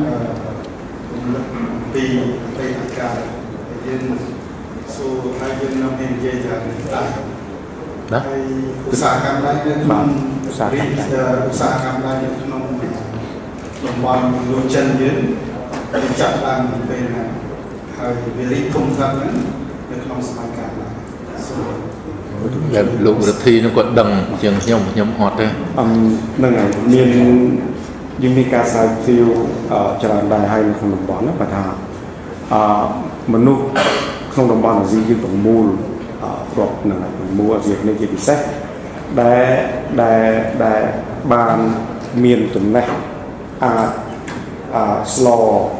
Speaker 7: tì cả dân số hai dân năm hiện giờ tại
Speaker 1: đó
Speaker 7: usahakan đây nên usahakan đây nên đồng bằng lúa chân dưới chặt làm về này hay về lý thông thân đấy để không sai cả
Speaker 1: là lục được thi nó còn đằng chừng nhom hot đấy
Speaker 4: năng này miền nhưngมีการสายฟิวจราได้ให้ในขนมบอลนะประธานมนุษย์ขนมบอลจียืนตรงมูลกรอบหนึ่งมูลเสียในจีบิเซ่ได้บานเมียนจนแน่สโล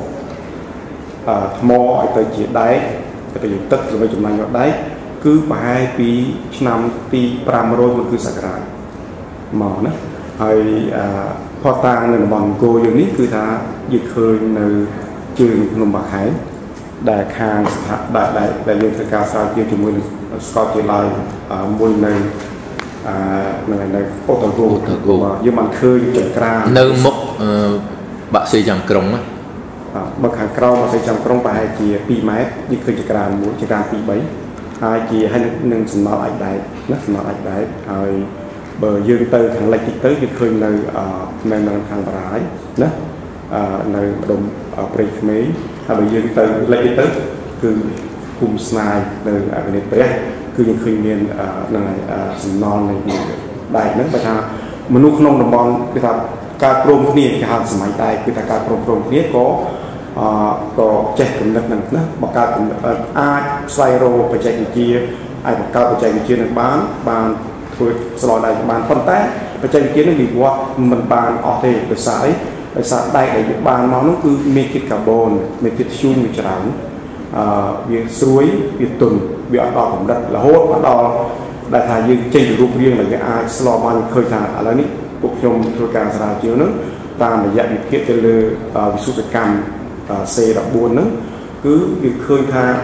Speaker 4: มอไอเตยจีได้ไอเตยตึกหรือไม่จำนวนได้คือไปปีนำปีปรามโรยมันคือสักการหมอนะไอพอตาในบางโกอย่างนี้คือถ้ายึดเคยในจืดนมบะหายได้คางได้ยังสกาซาเกี่ยวกับมือสกอตเจลายมวยในโอตโกยังมันเคยจัดการ
Speaker 1: เนื้อมกบะเสียจังกรงไหม
Speaker 4: บางครั้งเรามาใส่จังกรงไปเกี่ยปีไม้ยึดเคยจัดการมวยจัดการปีใบhai chị hay nâng sừng máu ảnh đại nó sừng máu ảnh đại rồi bờ dương tư thằng lấy chỉ tới cái khơi nơi nơi thằng bãi đó nơi đồng break mấy bờ dương tư lấy chỉ tới cứ cùng snai nơi bên đây cứ những khơi miền này sừng non này đại nước bài thà mình nuôi không đồng bòn cái thà cá prom kia cái hàng sừng máy đại cái thà cá prom kia có chạy cùng đất nè bọc cao cùng ai xoay rô phải chạy cái chia ai bọc cao phải chạy cái chia được bán thôi sau đó bán phân tách phải chạy cái chia nó bị quá mình bán ở đây phải xài đây để bán nó cứ make it carbon make it chung bị trắng việc suối việc tuần việc đoของđất là hốt và đo đại thái dương trênรูปriêng là cái ai sau đó bán khơi thả ở đây cuộc trong thôi càng ra chiếu nữa ta mà dạy việc kiện từ việc xuất cam xe đạp buồn nữa cứ việc khơi tha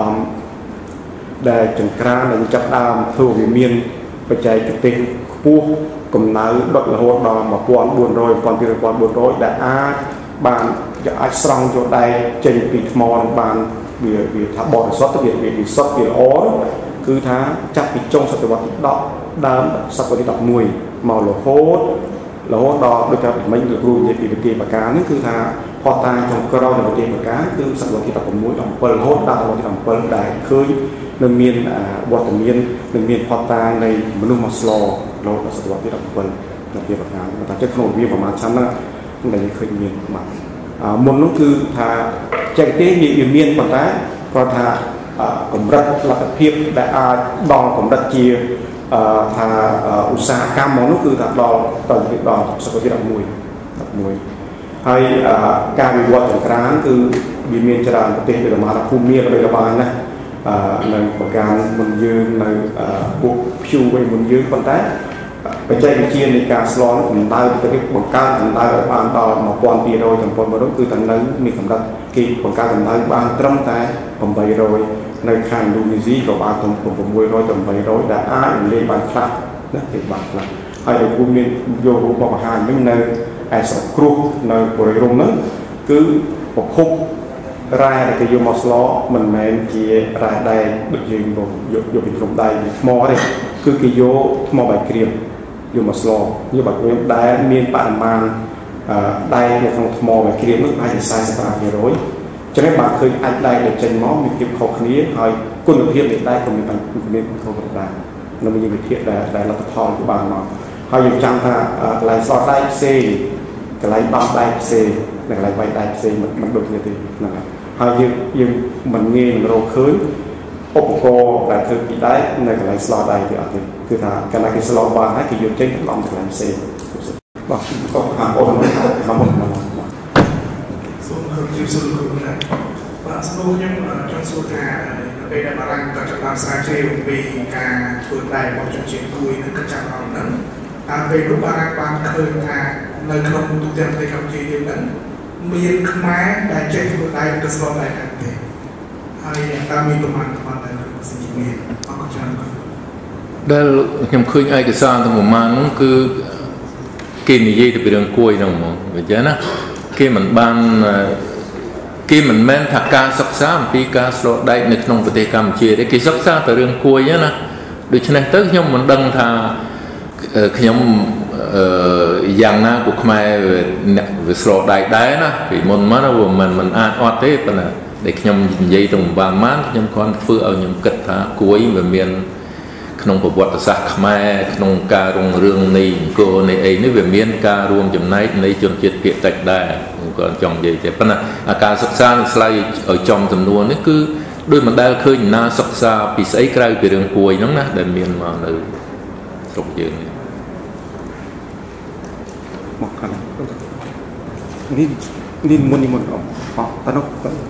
Speaker 4: để chẳng ra để chặt đam thu về miền phải chạy trực tiếp pua cùng nói đợt là hốt đó mà quan buồn rồi còn tiền quan buồn rồi đã bàn cho ai xong cho đây trên bị mòn bàn vì thả bỏ sót việc sót việc ó cứ thá chắc bị trong sạch vật đó đám sạch vật đọc mùi màu là hốt đó đôi ta mấy người ru như bị tiền và cá nó cứ thàพอตาจงกระรอกในประเทศการคือสัตว์ที่ตัดผมมุ้ยของเปิลโฮดดาวที่ทำเปิลได้เคยในเมียนวัตเมียนในเมียนพอตาในมนุษย์มาสโลเราสัตว์ที่ตัดเปิลในประเทศการมันจะขนมเวียประมาณชั้นนั้นในเคยเมียนมามนนั่นคือถ้าแจ้งเต้มีเมียนปัตตาก็ถ้ากลุ่มรัฐหลักเพียบได้ดองกลุ่มรัฐเจียถ้าอุตสาหกรรมมันนั่นคือถ้าดองสัตว์ที่ตัดมุ้ยให้การวิวัฒน์ต่างๆคือบิเมียนจราประเทศเดนมาร์กภูมิเมียนเดนมาร์กนะในประการมันยืนในพวกผิวไปมันยืนคนแต่ไปใจวิเชียนในการสลอนถึงได้ไปที่บังการถึงได้บ้านต่อมาปอนปีโรยถึงปอนมาต้องคือทางนั้นมีคำรักกีบังการถึงได้บ้านตรัมแต่ผมไปโรยในข้างดูนิซีกับบ้านตรงผมมวยโรยถึงไปโรยได้อ้ายเลยบ้านคลักนะติดบ้านคลักให้เด็กภูมิโยรูปประหารไม่ในไอ้สกรูในบริเวณนั้นคือปกคุกรายแต่โยมอสล้อมันแมนจีรายได้ดึกยืนบนโยเป็นกลุ่มได้มอเลยคือกิโยมอใบเกลียมโยมอสล้อโยแบบได้เมียนป่านมานได้ในทางมอใบเกลียมนึกไปใส่สตาร์เฮโร่ cho nên bạn khơi anh đây để tranh máu mình kiếm khó khăn hỏi quân lực hiện tại của mình mình không được làm nó mình việc thiện là là thòn của bạn mà hỏi dùng trang ta lại so đại c cái lại bao đại c cái lại vay đại c mình được như thế này hỏi dùng mình nghe mình rô khơi ốp cô là thứ bị đáy này cái lại so đại thì thìคือถ้าการที่สโลบาร์ให้คือยุ่งเจ๊งลองถึงlàm cบอกก็หาโอ้ไม่หาหมด
Speaker 8: ส่วนคือส่วนคือนะว่าสนุกยังจนสุดท้ายเป็นอะไรก็จะทำสายเชี่ยวปีการฝึกได้พอจนเชี่ยวคุยนั่นก็จะเอานั้นเป็นรูปอะไรบางเคยทางในคลองตุเตียมในคำจีนนั้นมีขมายได้เจ๊งฝึกได้ก็สโลได้กันเองอะไรอย่างตามมีประมาณได้สิ่งที่มีเอาก็จะ
Speaker 1: ដែលខ្ញុំឃើញឯកសារទាំងប្រមាណនោះគឺគេនិយាយទៅពីរឿងគួយហ្នឹងហ្មងអញ្ចឹងណាគេមិនបានគេមិនមែនថាការសិក្សាអំពីការស្លដែកនៅក្នុងប្រទេសកម្ពុជាទេគេសិក្សាតែរឿងគួយណាដូច្នេះទៅខ្ញុំមិនដឹងថាខ្ញុំយ៉ាងណាពួកខ្មែរអ្នកវាស្លដែកដែរណាពីមុនមកមិនអាចអត់ទេប៉ុន្តែដែលខ្ញុំនិយាយទៅបានខ្ញុំគ្រាន់ធ្វើឲ្យខ្ញុំគិតថាគួយវាមានក្នុងប្រវត្តិសាស្ត្រខ្មែរក្នុងការរុងរឿងនៃអង្គរនៃអីនេះវាមានការរួមចំណែកនៃជនជាតិភាគតិចដែរគាត់ចង់និយាយទេប៉ុន្តែអាការសិក្សានឹងឆ្លើយឲ្យចំសំណួរនេះគឺដោយមិនដែលឃើញណាសិក្សាពីស្អីក្រៅពីរឿងគួយហ្នឹងណាដែលមានមកនៅស្រុកយើងនេះ
Speaker 4: មកខាងនេះមុនអត់តើនោះ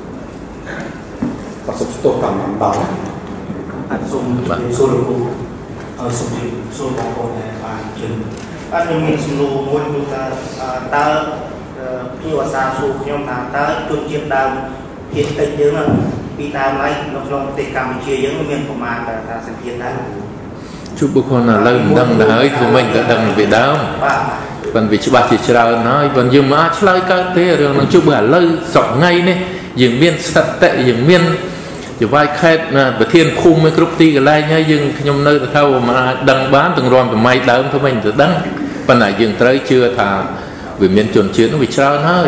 Speaker 4: ប្រសិទ្ធស្ទប់តាមដល់
Speaker 9: អត់សូមសួរលោកសូមសួរបងប្អូនដែលបានជើងបាទខ្ញុំមានសំណួរមួយគឺថាតើពីអាសាសួរខ្ញុំថាតើជនជាតិដើមភាគតិចយើងពីដើមឡើយនៅក្នុងប្រទេសកម្ពុជាយើងមានប្រមាណថាសង្ឃាតដែរ
Speaker 1: ជួបបុគ្គលណាលើមិនដឹងទៅហើយធ្វើម៉េចទៅដឹងពីដើមប៉ុន្តែវាច្បាស់ជាច្រើនហើយប៉ុន្តែយើងមិនអាចឆ្លើយកើតទេរឿងនឹងជួបបើឥឡូវសប្តាហ៍ថ្ងៃនេះយើងមានស្ថិតិយើងមានជាវាយខេតប្រធានភូមិគ្រប់ទីកន្លែងហើយយើងខ្ញុំនៅទៅថាមិនអាចដឹងបានទាំងរំសម័យដើមធ្វើម៉េចទៅដឹងប៉ុន្តែយើងត្រូវជឿថាវាមានជនជាតិនោះវាច្រើនហើយ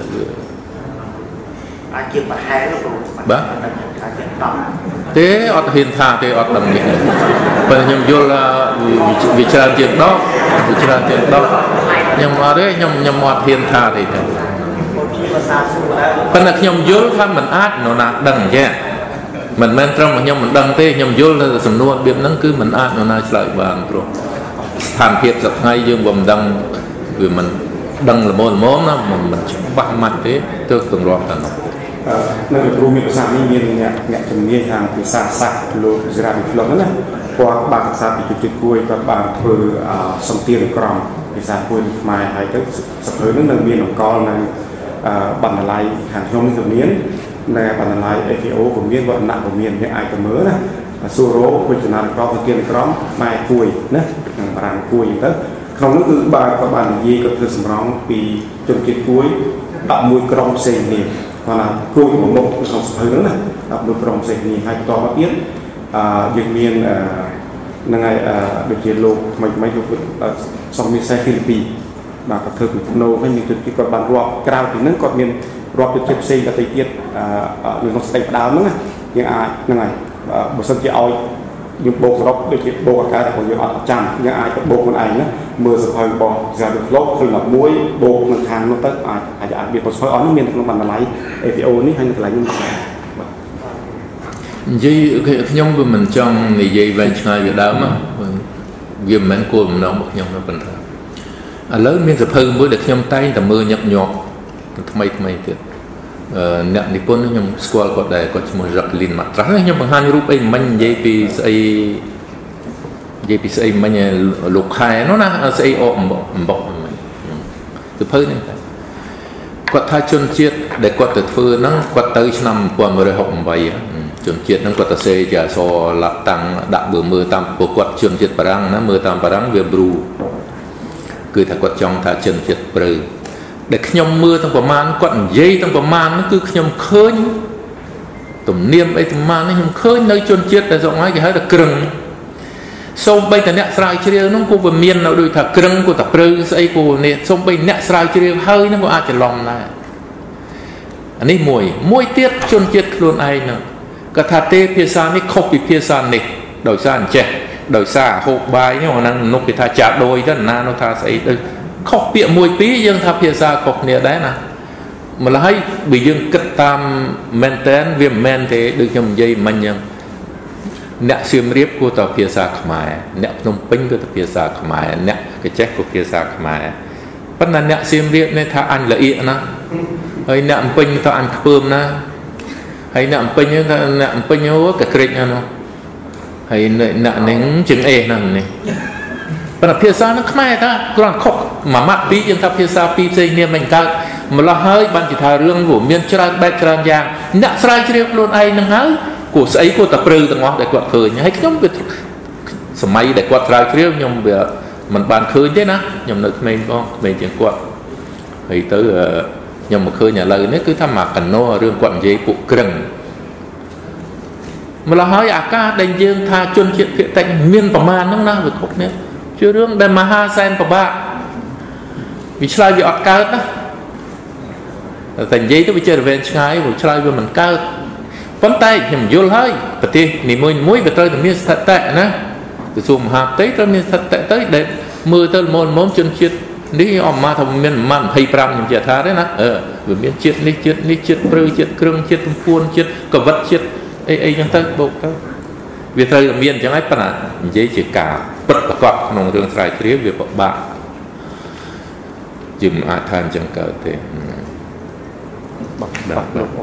Speaker 9: អាចជាប្រហែល
Speaker 1: បាទទេអត់ហ៊ានថាទេអត់ដឹងនេះប៉ុន្តែខ្ញុំយល់វាច្រើនជាង10វាច្រើនជាង10ខ្ញុំអត់ទេខ្ញុំអត់ហ៊ានថាទេប៉ុន្តែខ្ញុំយល់ថាមិនអាចនរណាដឹងអញ្ចឹងមិនមែនត្រឹមខ្ញុំមិនដឹងទេខ្ញុំយល់ថាសំណួររបៀបហ្នឹងគឺមិនអាចនរណាឆ្លើយបានព្រោះស្ថានភាពសប្តាហ៍យើងមិនដឹងវាមិនដឹងល្មមណាមិនច្បាស់ម៉ាត់ទេទើបទម្លាប់តែនោះ
Speaker 4: នៅគ្រូមានភាសានេះមានអ្នកជំនាញខាងភាសាសាស្ត្រលោកសេរីផ្លុកណាគាត់បានសិក្សាពីជំនាញគួយគាត់បានធ្វើសំទានក្រមភាសាគួយខ្មែរហើយទៅសភើនឹងនៅមានអង្គលនៅបណ្ណាល័យខាងខ្ញុំជំនាញនៅបណ្ណាល័យ ATO ក៏មានវណ្ណៈក៏មានអ្នកអាចទៅមើលណាសួររោវិជ្ជាក្រមសំទានក្រមខ្មែរគួយណាខាងបារាំងគួយទៅក្នុងនោះគឺបាទក៏បាននិយាយក៏ធ្វើសម្រងពីជនជាតិគួយ11ក្រុមផ្សេងគ្នាគាត់ថាគួយមួយមុខក្នុងសភៅហ្នឹងណា11ក្រុមផ្សេងគ្នាហើយបន្តមកទៀតយើងមាននឹងហើយដូចជាលោកថ្មីលោកសំមានខ្សែហ្វីលីពីបាទក៏ធ្វើពីភ្នោហើយមានជនជាតិគាត់បានរាប់ក្រៅពីហ្នឹងគាត់មានរាប់ជនជាតិផ្សេងដទៃទៀតនៅក្នុងស្ដេចដើមហ្នឹងណាយើងអាចហ្នឹងហើយបើសិនជាឲ្យយើងបូកសរុបដូចជាបូកអាការរបស់យើងអត់ចាំយើងអាចទៅបូកខ្លួនឯងណាមើលសភៅរបស់សាស្ត្រលោកឃើញដល់មួយបូកនៅខាងនោះទៅអាចមានប្រសើរអស់នេះមានក្នុងបណ្ណាល័យ APO នេះហើយនៅកន្លែងនេះ
Speaker 1: និយាយខ្ញុំវាមិនចង់និយាយវែងឆ្ងាយពីដើមវាមិនមែនគោលបំណងរបស់ខ្ញុំទេប៉ុន្តែឥឡូវមានសភៅមួយដែលខ្ញុំតែងតែមើលញឹកញាប់ថ្មីទៀតអ្នកនិពន្ធខ្ញុំស្គាល់គាត់ដែរគាត់ឈ្មោះ Jacqueline Matras ខ្ញុំបង្ហាញរូបអីមិញនិយាយពីស្អីមិញលោកខែនោះណាស្អីអំបុកសភៅនេះគាត់ថាជនជាតិដែលគាត់ទៅធ្វើហ្នឹងគាត់ទៅឆ្នាំ1968ជនជាតិហ្នឹងគាត់ទៅសេជាអសរឡាតាំងដាក់មើលតាមពួកគាត់ជនជាតិបារាំងណាមើលតាមបារាំងវាប្រូគឺថាគាត់ចង់ថាជនជាតិព្រៅដែលខ្ញុំមើលទាំងប្រមាណគាត់និយាយទាំងប្រមាណនោះគឺខ្ញុំឃើញទំនៀមអីប្រមាណនេះខ្ញុំឃើញនៅជនជាតិដែលស្រុកហើយគេហៅថាក្រឹងសូម្បីតែអ្នកស្រាវជ្រាវនោះក៏វាមាននៅដូចថាក្រឹងក៏តែព្រៅស្អីក៏នេះសូម្បីអ្នកស្រាវជ្រាវហើយនោះក៏អាចច្រឡំដែរ anh ấy mùi tiết chôn chết luôn ai nữa cả thà tê phía xa này không bị phía xa này đổi xa anh trẻ đổi xa hộp bài nhưng mà năng nộp bị thà trả đôi đó là nó thà sẽ không bị mùi tí nhưng thà phía xa cọc nè đấy nè mà là hay bị dương cất tam men tên viêm men thế được trong dây mình nhưng nè xuyên riếp của tàu phía xa khmai nè nông pinh của tàu phía xa khmai nè cái chết của phía xa khmai bắt là nè xuyên riếp này thà anh là yên nè hay nè pinh tàu anh cơm nè hay nè pinh nhớ cả kịch nè hay nè nén chừng e nè này bắt là phía xa nó khmai ta còn khóc mà mắc tí nhưng ta phía xa pi dây niệm mình cao mà là hơi ban chỉ thà riêng của miền Trung Bắc Tràng Giang nè sai riêng luôn ai nâng hơi của sấy của tập rư tầng ngõ để quạt khơi hay nhóm việc sớm mai để quạt ra riêng nhóm việc mình bàn khơi thế na nhóm nước mình không mình chỉ quạt thì tới nhóm một khơi nhà lời nếu cứ tham mạc cảnh nô riêng quạt giấy phụ cứng mà là hơi ca đánh dương tha chuyên chuyện thiện tạnh miên bảo man nó na việc khóc nè chưa riêng đem mà ha sen bảo ba vì sai việc ọt cao đó thành giấy tôi bị chơi về trái một sai về mình cao vấn tay thì mình vô hơi và thì niệm mũi về tới miền thật tệ nè từ dùng hạt tới tới miền thật tệ tới để mưa tới môn chân chết đi ông ma thầm miền man hay pram những chuyện thà đấy nè về miền chết bơi chết krung chết phun chết cờ vật chết ấy những tới bộ tới về tới miền chẳng ai phải là giấy chỉ cả bật bật quạt nông trường sài khía về bậc bạc dùm than chẳng cỡ thế bậc bạc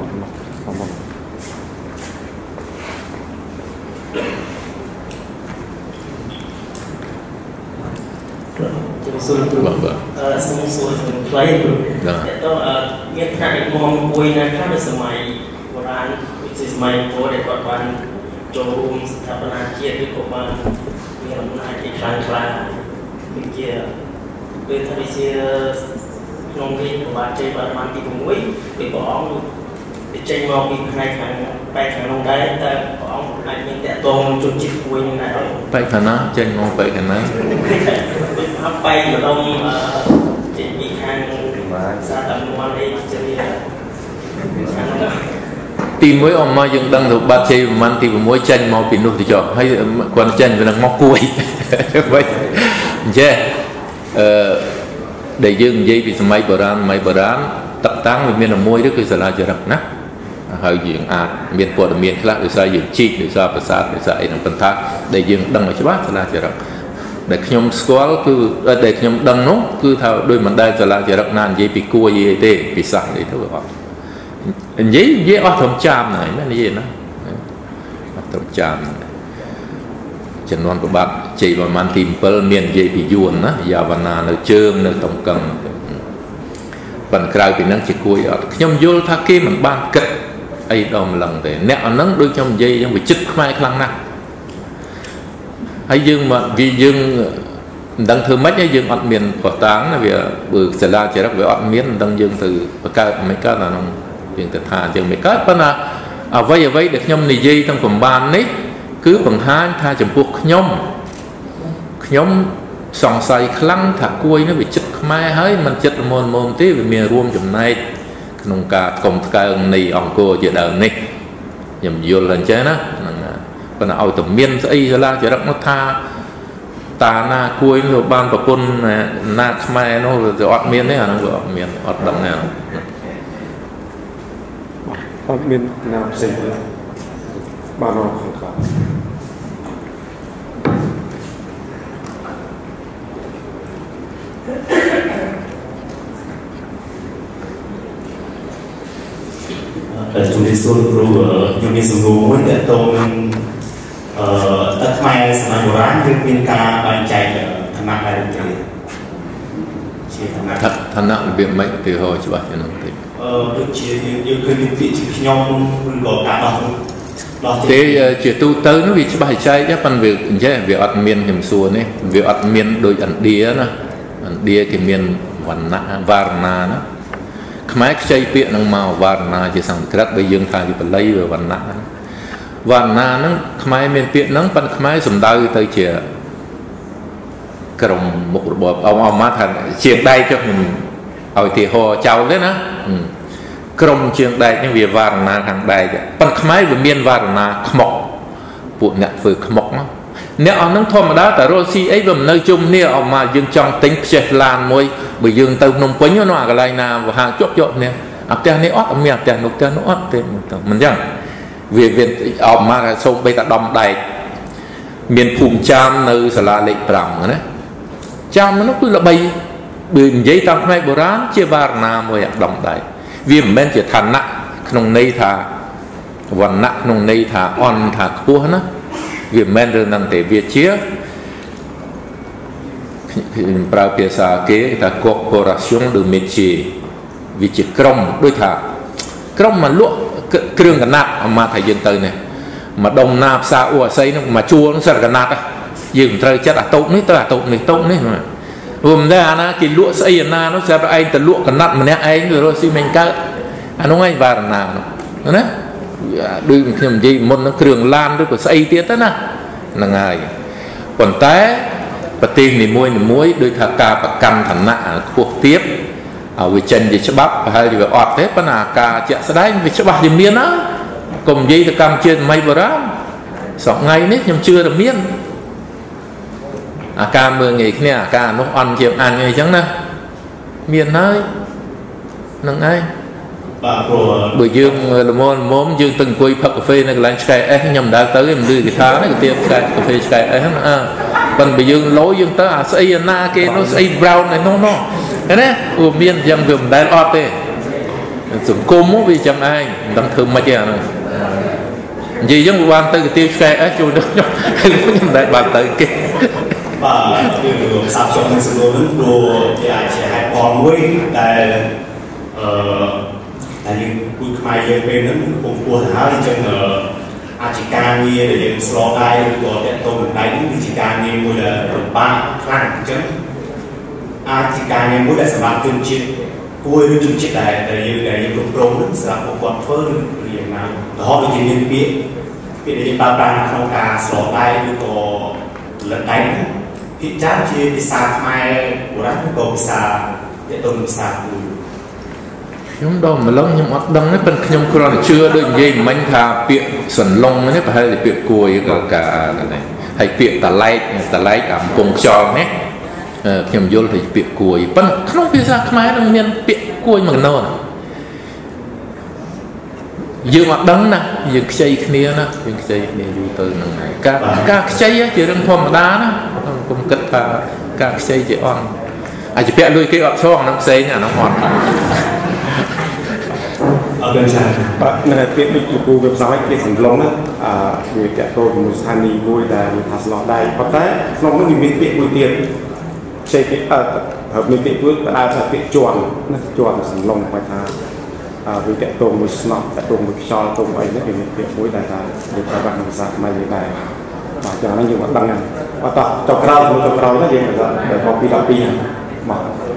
Speaker 9: xong xuôi lấy đó nghiên khai mong quay này khác với sớm mai của anh which is my for để còn bạn cho room tháp na chia với của bạn như là một cái khai bên kia bên thay chia nông nghiệp của bạn chơi bạn thì cũng quý bị bỏ để chơi màu bị khai hàng bay hàng nông đấy ta bỏ anh mình để tôn cho chip quay như này
Speaker 1: bay khả năng chơi màu bay khả năng
Speaker 9: hấp bay ở đâu chỉ bị hàng xa tầm quan đây chơi
Speaker 1: tìm mỗi ông mà dừng đăng thuộc ba chơi man thì mỗi tranh màu bị nút thì chọn hay quan tranh về là móc cuối vậy chứ để dừng dây bị máy bờ rán tập táng mình miền là môi đó cứ sẽ là cho rập nát hơi dừng miền bờ là miền khác để sao dừng chi để sao sát để sao nó phân thác để dừng đăng ở chỗ bát sẽ là cho rập để nhom squall cứ để nhom đăng nó cứ theo đôi mình đây sẽ là cho rập nan dây bị cua dây tê bị sạc để thôi họ dây ở thầm chạm này nó gì nó thầm chạm chân non của bác chỉ vào màn tìm pel miền dây bị yuan á giờวันนาnơi trương nơi tổng cần phần cài bị năng chỉ cùi ở nhom vô thà kia mình ban kịch ai đâu một lần để nẹo nắng đôi trong dây trong bị chích mai khăng nè hay dương mà vì dương đang thưa mấy cái dương ọt miền của táng là vì bự sẽ la chỉ đắp về ọt miền đang dương từ mấy cái là nông dương từ thà dương mấy cái vẫn là vậy để nhom này dây trong phòng ban đấy cứ bằng hai tha chấm buộc nhóm sòng say khăng thả cùi nó bị chích mai hơi mình chích môn tí về miền ruộng chấm này nông cả công cái này ông cô giờ đời này nhầm vô lần chế đó còn là tầm miền sẽ y ra chỉ đọc nó tha ta na cùi rồi ban bậc quân na mai nó rồi ọt miền đấy nó rồi miền ọt đậm này
Speaker 4: ọt miền nào sẽ bao nó không có
Speaker 6: chúng tôi số rồi chúng tôi sử dụng với cái tôn tất mai sản phẩm rán với viên ca bàn chạy thằng nào lại được chỉ
Speaker 1: thằng nào bị mấy từ hồi chứ bạn cho nó thì
Speaker 6: được chỉ nhiều khi những vị chỉ nhau gọi cả đó
Speaker 1: thế chỉ tu tới nó vì chỉ bài chạy chứ phần việc chứ việc ọt miền hiểm xua này việc ọt miền đôi ẩn đĩa nè đĩa cái miền Varna đó máy chơi bịa năng màu Varna chỉ sang rất bây giờ thay vì lấy về Varna nó máy miền bịa nó phần máy sầm đau tới chỉ cầm một bộ ông má thành triệt đây cho mình ở thì hồ châu đấy nó ក្រុមជាងដែកនេះវាវ៉ារណាខាងដែកប៉ុន្តែខ្មែរវាមានវ៉ារណាខ្មុកពួកអ្នកធ្វើខ្មុកអ្នកអស់ហ្នឹងធម្មតាតែរស់ស៊ីអីវាមិននៅជុំគ្នាអស់មកយើងចង់ទិញផ្ទះឡានមួយបើយើងទៅភ្នំពេញនោះអាកន្លែងណាវហាជាប់គ្នាអាផ្ទះនេះអត់មានផ្ទះនោះអត់ទេមិនអញ្ចឹងវាអស់មកសូមបីតាដំដែកមានភូមិចាមនៅសាលាលេខ5ណាចាមនោះគឺល្បីបើនិយាយតាមផ្នែកបុរាណជាវ៉ារណាមួយអាដំដែកវាមិនមែនជាឋានៈក្នុងន័យថាវណ្ណៈក្នុងន័យថាអន់ថាខ្ពស់ណាវាមិនមែនរឿងហ្នឹងទេវាជាប្រើភាសាគេថា corporation de métier វាជាក្រុមដូចថាក្រុមមកលក់គ្រឿងកណាត់មកថាយើងទៅនេះមកដុំណាផ្សារអ៊ូអាស័យនោះមកជួលនឹងសិតកណាត់យើងមិនត្រូវចិត្តអាតូបនេះទៅអាតូបនេះតូបនេះរួមតែអាណាគេលក់ស្អីអាណានោះស្រាប់តែឯងទៅលក់កណាត់ម្នាក់ឯងទៅរស់ស៊ីមិនកើតអានោះឯងវ៉ារណានោះណាដូចខ្ញុំនិយាយមុននោះគ្រឿងឡានឬក៏ស្អីទៀតទៅណាហ្នឹងហើយប៉ុន្តែប្រទេសនីមួយដូចថាការប្រកាន់ឋានៈខ្ពស់ទៀតវាចេញជាច្បាប់ប្រហែលជាវាអត់ទេប៉ុន្តែការជាក់ស្ដែងវាច្បាស់ជាមានណាកុំនិយាយទៅកម្ពុជាសម័យបុរាណសប្តាហ៍នេះខ្ញុំជឿថាមានអាការមើងងាយគ្នាអាការនោះអន់ជាងអញអីចឹងណាមានហើយហ្នឹងឯងបាទព្រោះបើយើងល្មមយើងទៅអង្គុយផឹកកាហ្វេនៅកន្លែងឆ្កែអេសខ្ញុំមិនដើរទៅមិនឮគេថាណាគេទៀតឆ្កែកាហ្វេឆ្កែអេសហ្នឹងប៉ុន្តែបើយើងលោយើងទៅអាស្អីអាណាគេនោះស្អី brown ឯនោះណាព្រោះមានយ៉ាងវាមិនដែលអត់ទេសង្គមវាចឹងឯងមិនដឹងធ្វើម៉េចទេអានោះនិយាយចឹងបានទៅកាទៀវឆ្កែអេសជួយដល់ខ្ញុំមិនដែលបានទៅគេ
Speaker 6: បាទគឺផ្សារចូលក្នុងសង្គមហ្នឹងព្រោះគេអាចជាហេតុផលមួយដែលតែយើងគួយខ្មែរយើងពេលហ្នឹងកំពុងទៅហើយអញ្ចឹងអាចជាការងារដែលយើងស្លដៃឬក៏តេតូនដៃនេះគឺជាការងារមួយដែលពិបាកខ្លាំងអញ្ចឹងអាចជាការងារមួយដែលសម្រាប់ជនជាតិគួរឬជនជាតិដែលយើងគ្រប់គ្រងនឹងសម្រាប់ពួកគាត់ធ្វើឬយ៉ាងណារហូតដល់ជាមានពាក្យដែលយើងប្រើប្រាស់ក្នុងការស្លដៃឬក៏លដៃភាគច្រើនជាភាសាខ្មែរបុរាណឬក៏ភាសាតេតូនភាសាគូ
Speaker 1: ខ្ញុំដល់ម្លឹងខ្ញុំអត់ដឹងទេប៉ុន្តែខ្ញុំគ្រាន់តែជឿដូចនិយាយមិញថាពាក្យសន្លងនេះប្រហែលជាពាក្យគួយក៏ការនេះហើយពាក្យតឡែកអាកំពង់ខ្យល់នេះខ្ញុំយល់ថាពាក្យគួយប៉ុន្តែក្នុងភាសាខ្មែរនឹងមានពាក្យគួយមួយកណោយើងអត់ដឹងណាយើងខ្ចីគ្នាណាយើងខ្ចីគ្នាយូរទៅហ្នឹងហើយការខ្ចីជារឿងធម្មតាណាកុំគិតថាការខ្ចីជាអន់អាចពាក់លុយគេអត់ឆ្លងហ្នឹងផ្សេងអាហ្នឹងអត់
Speaker 4: អរគុណចា៎បាទនៅពាក្យដូចលោកគ្រូវាផ្សាយពាក្យសំឡុងណាវាតកតជាមួយស្ថានីយ៍មួយដែលថាស្លោះដៃប៉ុន្តែក្នុងនោះវាមានពាក្យមួយទៀតផ្សេងពាក្យហើយមានពាក្យមួយដែលថាពាក្យជាន់ណាជាន់សំឡុងគាត់ថាវាតកតមួយស្នប់តកតមួយខ្យល់ទៅអីនេះវាមានពាក្យមួយដែលថាវាប្រើប្រាស់ក្នុងភាសាខ្មែរនេះដែរបាទចឹងហ្នឹងយើងអត់ដឹងទេអត់ចុះក្រោយទៅក្រោយណាយើងតែមកពី12បាទ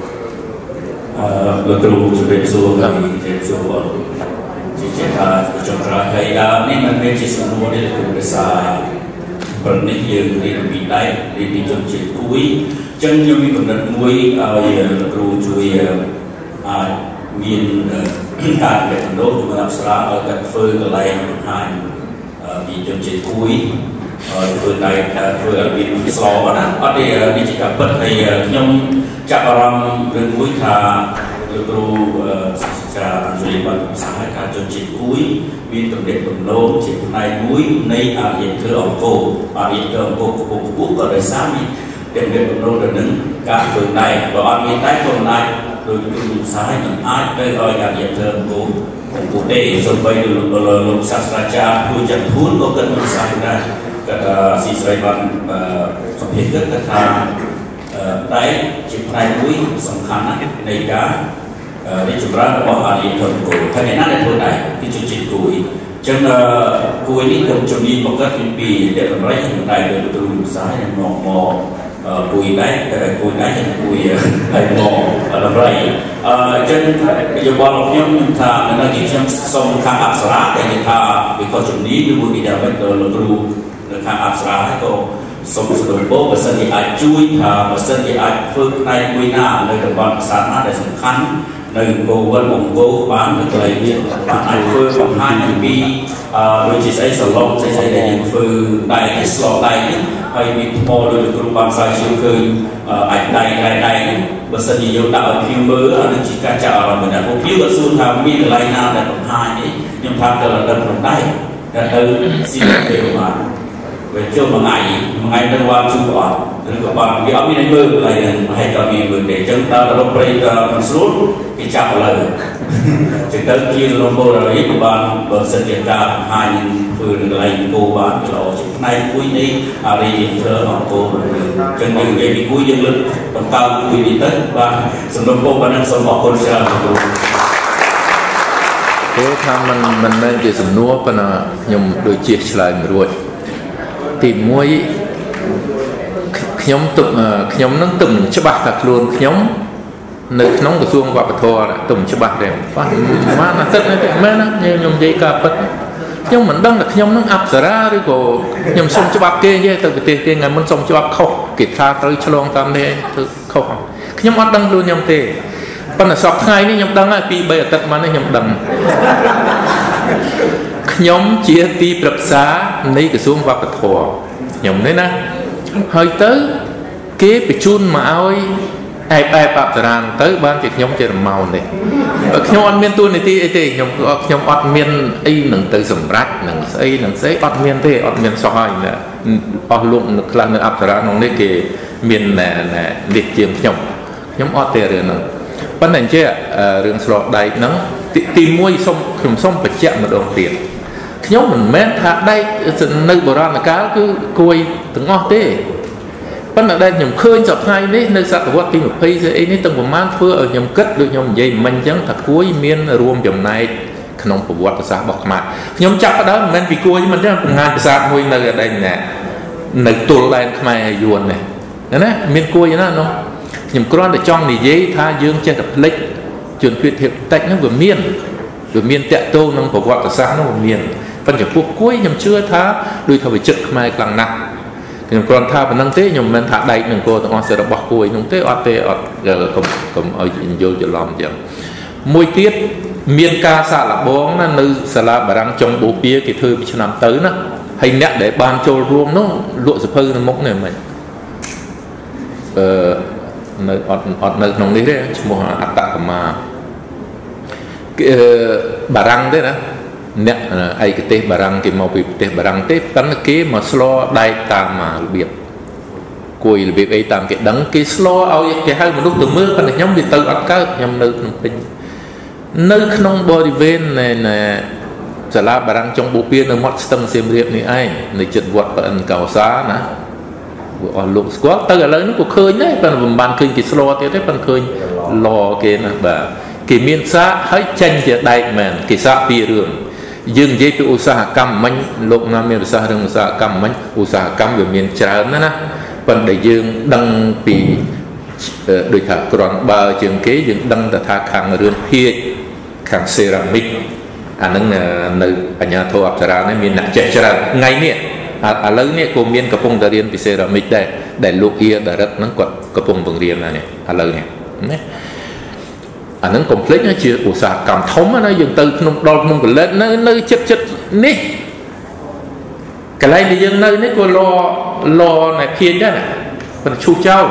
Speaker 2: លោកគ្រូជម្រាបសួរពីជាសួរជាថាចុងក្រោយហើយនេះមិនមែនជាសំណួរទេលោកគ្រូភាសាព្រោះនេះយើងរៀនពីដៃរៀនពីជនជាតិគួយអញ្ចឹងខ្ញុំមានកំណត់មួយឲ្យលោកគ្រូជួយអាចមានការបែបណូជាមួយអប្សរាឲ្យកាត់ធ្វើកន្លែងបង្ហាញពីជនជាតិគួយធ្វើដៃធ្វើឲ្យមានស្លោណាអត់ទេនេះជាការពិតហើយខ្ញុំចាប់អារម្មណ៍រឿងមួយថាលោកគ្រូសាស្ត្រាចារ្យបានផ្សាយថាជនជាតិគួយមានទំនាក់ទំនងជាផ្នែកមួយនៃអរិយធម៌អង្គរអរិយធម៌អង្គរខ្ពស់ក៏ដោយសារមានទំនាក់ទំនងទៅនឹងការធ្វើដៃបើអត់មានដៃក៏មិនអាចដោយគ្រូផ្សាយមិនអាចទៅឲ្យអរិយធម៌អង្គរទេសូម្បីលោកសាស្ត្រាចារ្យគួយចាត់ធួនក៏គាត់មិនផ្សាយដែរគាត់ស៊ីស្រីបានសម្ភារគាត់ថាដៃជាផ្នែកមួយសំខាន់ណាស់នៃការរីកចម្រើនរបស់អរិយធម៌គួយហើយអ្នកណាដែលធ្វើដៃគឺជនជាតិគួយអញ្ចឹងគួយនេះខ្ញុំជំនាញមកគាត់ពីអ្នកតម្រៃខ្ញុំដៃទៅគ្រូផ្សាយមកគួយដៃតែគួយដៃខ្ញុំគួយហើយមកតម្រៃអញ្ចឹងយោបល់របស់ខ្ញុំថានៅទីខ្ញុំសូមខាងអប្សរាតែគេថាវាក៏ជំនាញឬមួយគេថាមិនទៅលោកគ្រូនៅខាងអប្សរាហើយក៏សូមសរុបមកបើសិនជាអាចជួយថាបើសិនជាអាចធ្វើផ្នែកមួយណានៅតំបន់ប្រាសាទណាដែលសំខាន់នៅអង្គរវត្តអង្គរបាននៅកន្លែងនេះបានអាចធ្វើបង្ហាញអំពីដូចជាស្អីសឡុកស្អីដែលយើងធ្វើដៃស្លដៃនេះហើយមានថ្មដោយលោកគ្រូបានស្រាវជ្រាវឃើញអាចដៃនេះបើសិនជាយើងដាក់ឲ្យភីវមើលអានឹងជាការចាប់អារម្មណ៍ណាពួកភីវក៏សួរថាមានកន្លែងណាដែលបង្ហាញនេះខ្ញុំថាទៅរដឹងក្នុងដៃតែទៅស៊ីទៅបានវាចូលមួយថ្ងៃទៅបានជួបអត់ឬក៏បានវាអត់មានឲ្យមើលកន្លែងហ្នឹងហើយក៏មានមើលទេអញ្ចឹងដល់រកព្រៃក៏មិនស្រួលគេចាប់ឥឡូវចឹងទៅជារំពោរីក៏បានបើសិនជាការបង្ហាញធ្វើនៅកន្លែងគោបានល្អជាផ្នែកមួយនេះអារីធ្វើអង្គរចឹងយើងនិយាយពីគួយយើងលើកបន្តគួយនេះទៅបាទសម្រាប់បងបានសូមអរគុណច្រើនគ្រូ
Speaker 1: គេថាមិនមែនជាសំណួរប៉ុន្តែខ្ញុំដូចជាឆ្លើយមិនរួចទី1ខ្ញុំនឹងទំច្បាស់ថាខ្លួនខ្ញុំនៅក្នុងក្រសួងវប្បធម៌ទំច្បាស់ដែរបាទបានអាទិត្យនេះមែនណាខ្ញុំនិយាយការពិតខ្ញុំមិនដឹងថាខ្ញុំនឹងអប្សរាឬក៏ខ្ញុំសុំច្បាប់គេនិយាយទៅប្រទេសគេថ្ងៃមុនសុំច្បាប់ខុសគេថាត្រូវឆ្លងតាមនេះធ្វើខុសខ្ញុំអត់ដឹងខ្លួនខ្ញុំទេប៉ុន្តែសប្តាហ៍ថ្ងៃនេះខ្ញុំដឹងហើយ2-3អាទិត្យមកនេះខ្ញុំដឹងខ្ញុំជាទីប្រឹក្សានៃក្រសួងវប្បធម៌ខ្ញុំនេះណាហើយទៅគេបញ្ជូនមកឲ្យអែបអប្សរាទៅបានជាខ្ញុំជារមោនេះខ្ញុំអត់មានទួនាទីអីទេខ្ញុំអត់មានអីនឹងទៅសម្រាប់នឹងស្អីអត់មានទេអត់មានសោះហើយអស់លោកនៅខ្លះនៅអប្សរាក្នុងនេះគេមាននេះជាងខ្ញុំអត់ទេរឿងហ្នឹងប៉ុន្តែអញ្ចឹងរឿងស្លដែកហ្នឹងទី1ខ្ញុំសូមបញ្ជាក់ម្ដងទៀតខ្ញុំមិនមែនថាដែកនៅបុរាណកាលគឺគួយទាំងអស់ទេប៉ុន្តែដែលខ្ញុំឃើញសប្តាហ៍នេះនៅសតវត្សទី20ស្អីនេះទាំងប្រមាណធ្វើឲ្យខ្ញុំគិតដូចខ្ញុំនិយាយមិញអញ្ចឹងថាគួយមានរួមចំណែកក្នុងប្រវត្តិសាស្ត្ររបស់ខ្មែរខ្ញុំចាប់ផ្ដើមមិនមែនពីគួយមិនទេបង្ហាញប្រាសាទមួយនៅដែននៅទល់ដែនខ្មែរយួននេះណាមានគួយណានោះខ្ញុំគ្រាន់តែចង់និយាយថាយើងចេះតែភ្លេចជនជាតិភាគតិចហ្នឹងវាមានតាក់ទងនឹងប្រវត្តិសាស្ត្រនោះវាមានប៉ុន្តែចំពោះគួយខ្ញុំជឿថាដូចថាវាចិត្តខ្មែរខ្លាំងណាស់ខ្ញុំគ្រាន់ថាប៉ុណ្្នឹងទេខ្ញុំមិនថាដែកនឹងគោទាំងអស់របស់គួយនោះទេអត់ទេអត់កុំឲ្យយល់ច្រឡំអញ្ចឹងមួយទៀតមានការសាកល្បងណានៅសាលាបារាំងចុងបូព៌ាគេធ្វើពីឆ្នាំទៅណាហើយអ្នកដែលបានចូលរួមនោះលក់សភៅនៅមុខនេះមិននៅអត់នៅក្នុងនេះទេឈ្មោះអត្តកមាបារាំងទេណាអ្នកឯកទេសបារាំងគេមកពីប្រទេសបារាំងទេប៉ុន្តែគេមកស្លដែកតាមរបៀបគួយរបៀបអីតាមគេដឹងគេស្លឲ្យគេហៅមនុស្សទៅមើលប៉ុន្តែខ្ញុំវាទៅអត់កើតខ្ញុំនៅក្នុងពេញនៅក្នុងបរិវេណនៃសាលាបារាំងចុងបូព៌ានៅមាត់ស្ទឹងសៀមរាបនេះឯងនៅជិតវត្តប្អិនកោសាណាអស់លោកស្គាល់ទៅឥឡូវនេះក៏ឃើញដែរប៉ុន្តែមិនបានឃើញគេស្លទៀតទេប៉ុន្តែឃើញឡគេណាបាទគេមានសាកហើយចេញជាដែកមែនគេសាកពីរឿងយើងនិយាយពីឧស្សាហកម្មមិញលោកណាមានប្រសាសន៍រឿងឧស្សាហកម្មមិញឧស្សាហកម្មវាមានច្រើនណាប៉ុន្តែយើងដឹងពីដូចថាក្រាន់បើជាងគេយើងដឹងតែថាខាងរឿងភាជខាងសេរ៉ាមិកអានឹងនៅបញ្ញាធម៌អប្សរានេះមានអ្នកចេះច្រើនថ្ងៃនេះឥឡូវនេះក៏មានកំពុងតែរៀនពីសេរ៉ាមិកដែរដែលលោកអ៊ីដារិតហ្នឹងគាត់កំពុងបង្រៀនណានេះឥឡូវនេះណាអានឹងកុំភ្លេចជាឧស្សាហកម្មធំណាយើងទៅក្នុងដល់ក្នុងកលិតនៅចិត្តនេះកន្លែងដែលយើងនៅនេះក៏លណែភាជដែរណាប៉ុន្តែឈូសចោល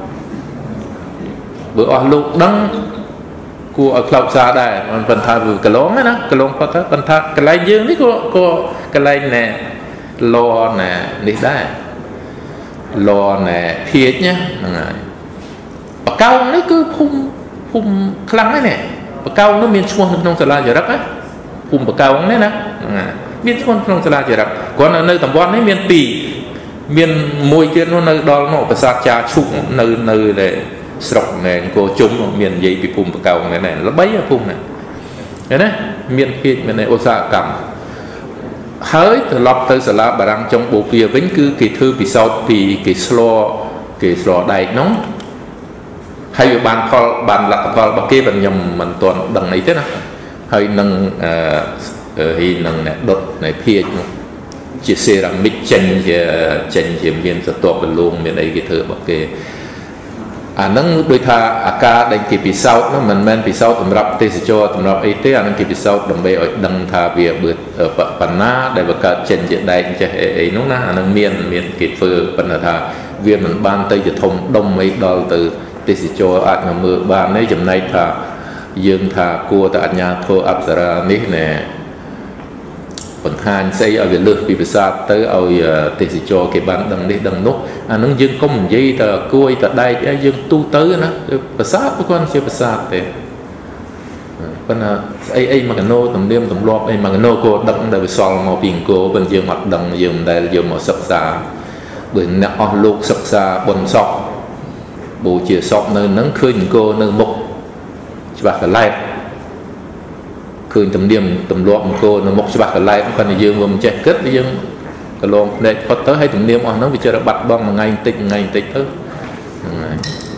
Speaker 1: បើអស់លោកដឹងគួរឲ្យខ្លោចផ្សារដែរប៉ុន្តែវាកន្លងណាកន្លងផុតទៅប៉ុន្តែកន្លែងយើងនេះក៏កន្លែងណែលណែនេះដែរលណែភាជណាហ្នឹងហើយបកោងនេះគឺភូមិខ្លាំងណាស់នេះបកោងនោះមានឈ្មោះនៅក្នុងសាលាចរិតណាភូមិបកោងនេះណាមានឈ្មោះក្នុងសាលាចរិតគាត់នៅតំបន់នេះមាន2មានមួយទៀតនោះនៅដល់នោះប្រាសាទចាឈុកនៅស្រុកណែអង្គរជុំមាននិយាយពីភូមិបកោងនេះល្បីភូមិនេះឃើញណាមានភាជមានឧស្សាហកម្មហើយត្រឡប់ទៅសាលាបារាំងចុងបូព៌ាវិញគឺគេធ្វើពិសោធន៍ពីគេស្លដែកនោះហើយវាបានផលបានលទ្ធផលរបស់គេપણខ្ញុំមិនទាន់ដឹងអីទេណាហើយនឹងអ្នកដុតនៃភាជនោះជា ceramic ចេញជាមានសតបបលូងមានអីគេធ្វើរបស់គេអាហ្នឹងដូចថាអាការដែលគេពិសោធន៍នោះមិនមែនពិសោធន៍សម្រាប់ទេសចរសម្រាប់អីទេអាហ្នឹងគេពិសោធន៍ដើម្បីឲ្យដឹងថាវាបណ្ណាដែលបង្កើតចេញជាដែកចេះអីនោះណាអាហ្នឹងមានគេធ្វើប៉ុន្តែថាវាមិនបានទៅជាធំដុំអីដល់ទៅទេសចរអាចមកមើលបានទេចំណែកថាយើងថាគួរតែអញ្ញាធម៌អប្សរានេះណែបន្ថែមស្អីឲ្យវាលើសពីប្រាសាទទៅឲ្យទេសចរគេបានដឹងនេះដឹងនោះអានឹងយើងកុំនិយាយតែគួយតែដែកអីយើងទូទៅណាប្រាសាទប្រព័ន្ធជាប្រាសាទទេប៉ុន្តែស្អីមកកណូទំនៀមទម្លាប់អីមកកណូគួរដឹងដែលវាសល់មកពីអង្គរប៉ុន្តែយើងអត់ដឹងយើងមិនដែលយកមកសិក្សាបើអ្នកអស់លោកសិក្សាបុណ្យសពបូជាសពនៅនឹងឃើញអង្គរនៅមុខច្បាស់កលែតឃើញទំនៀមទម្លាប់អង្គរនៅមុខច្បាស់កលែតគាត់តែយើងមិនចេះគិតយើងកន្លងភ្នែកផុតទៅហើយទំនៀមអស់ហ្នឹងវាចេះបាត់បង់មួយថ្ងៃបន្តិចទៅហ្នឹងហើយ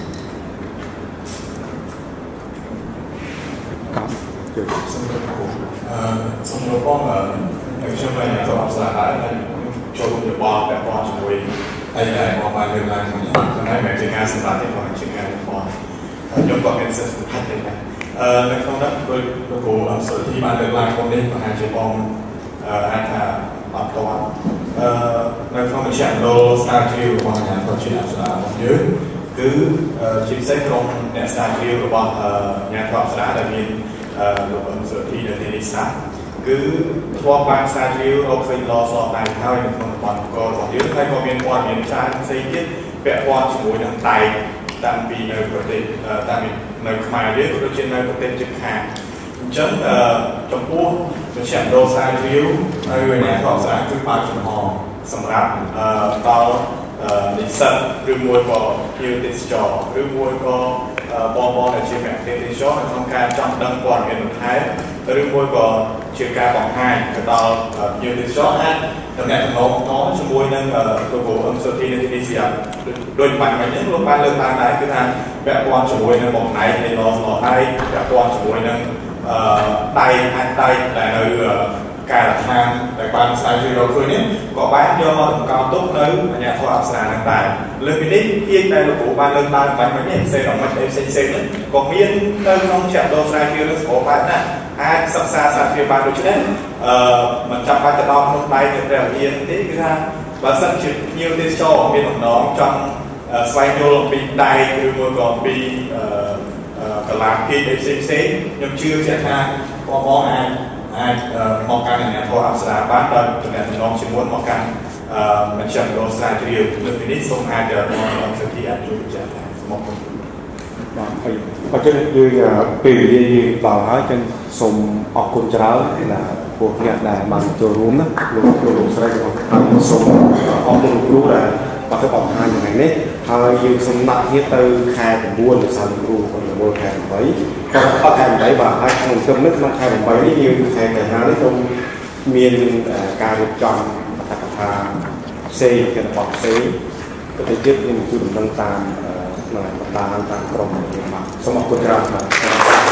Speaker 10: សូមលោកបងខ្ញុំនៅក្នុងអបសារហើយចូលទៅបបតែបបជាមួយហើយតែបបបានលើកឡើងមកតែមិនជាការសម្រាប់ទេបងជាការបបខ្ញុំក៏មានសិទ្ធិសម្រាប់ដែរនៅក្នុងនោះដោយលោកគ្រូអមសុធីបានលើកឡើងមកនេះមហាជាបងអាចថាអត់តន់នៅក្នុងមជ្ឈមណ្ឌលស្រាវជ្រាវរបស់អាជ្ញាធរជាតិអប្សរារបស់យើងគឺជាពិសេសក្រុមអ្នកស្រាវជ្រាវរបស់អាជ្ញាធរអប្សរាដែលមានលោកអមសុធីនៅទីនេះសាគឺធ្លាប់បានស្រាវជ្រាវរកឃើញឡសដែរហើយនៅក្នុងតំបន់អង្គររបស់យើងហើយក៏មានព័ត៌មានច្រើនផ្សេងទៀតពាក់ព័ន្ធជាមួយនឹងតែតាំងពីនៅប្រទេសតាំងពីនៅខ្មែរយើងក៏ដូចជានៅប្រទេសជិតខាងអញ្ចឹងចំពោះមជ្ឈមណ្ឌលស្រាវជ្រាវនៅអាជ្ញាធរស្រាវជ្រាវគឺបើកចំហសម្រាប់ដល់និស្សិតឬមួយក៏ភ្ញៀវទេសចរឬមួយក៏បងដែលជាអ្នកទេសចរនៅក្នុងការចង់ដឹងព័ត៌មានបន្ថែមឬមួយក៏ជាការបង្ហាញទៅដល់ភ្ញៀវទេសចរអាចតំណែងជាមួយនឹងលោកគ្រូអឹមសុធីនៅទីនេះស្រាប់ដោយបាញ់មិញនេះលោកបានលើកឡើងដែរគឺថាពាក់ព័ន្ធជាមួយនឹងបំណែកនៃឡសដៃពាក់ព័ន្ធជាមួយនឹងដៃអាចដៃដែលនៅការដ្ឋានដែលបានស្រាវជ្រាវរកឃើញនេះក៏បានយកមកតម្កល់ទុកនៅអាជ្ញាធរអប្សរានឹងដែរលើពីនេះភាគដែលលោកគ្រូបានលើកឡើងបាញ់មិញនេះផ្សេងៗនេះក៏មាននៅក្នុងចក្រស្រាវជ្រាវនឹងស្គាល់បែបណាអាចសិក្សាស្រាវជ្រាវបានដូចនេះមិនចាំបាច់ទៅដល់ក្នុងដៃទៅព្រះវិហារទេគឺថាបើសិនជាភ្ញៀវទេសចរមានបំណងចង់ស្វែងយល់អំពីដៃឬមួយក៏អំពីកលាគីផ្សេងខ្ញុំជឿជាក់ថាបងអាចមកកាន់អាជ្ញាធរអប្សរាបានដោយតំណែងជាមួយមកកាន់មជ្ឈមណ្ឌលស្រាវជ្រាវលើពីនេះសូមអាចមកសិទ្ធិអាចជួយចាស់ថាសូមអរគុណ
Speaker 4: បាទហើយអញ្ចឹងយើងពេលវេលាយើងដល់ហើយចឹងសូមអរគុណច្រើនណាពួកអ្នកដែលបានចូលរួមណាលោកស្រីរបស់ខ្ញុំសូមអរគុណគ្រូដែលបានទៅបង្ហាញថ្ងៃនេះហើយយើងសូមដាក់គ្នាទៅខែ9លោកសាស្ត្រគ្រូ9ខែ8ក៏អត់ខែ8បាទហើយក្នុងក្រុមនេះក្នុងខែ8នេះយើងខែកញ្ញានេះសូមមានការរៀបចំបទកថាផ្សេងគេរបស់ផ្សេងទៅទៀតយើងជួយដំណឹងតាមបណ្ដាតាមក្រុមរបស់សូមអរគុណច្រើនបាទ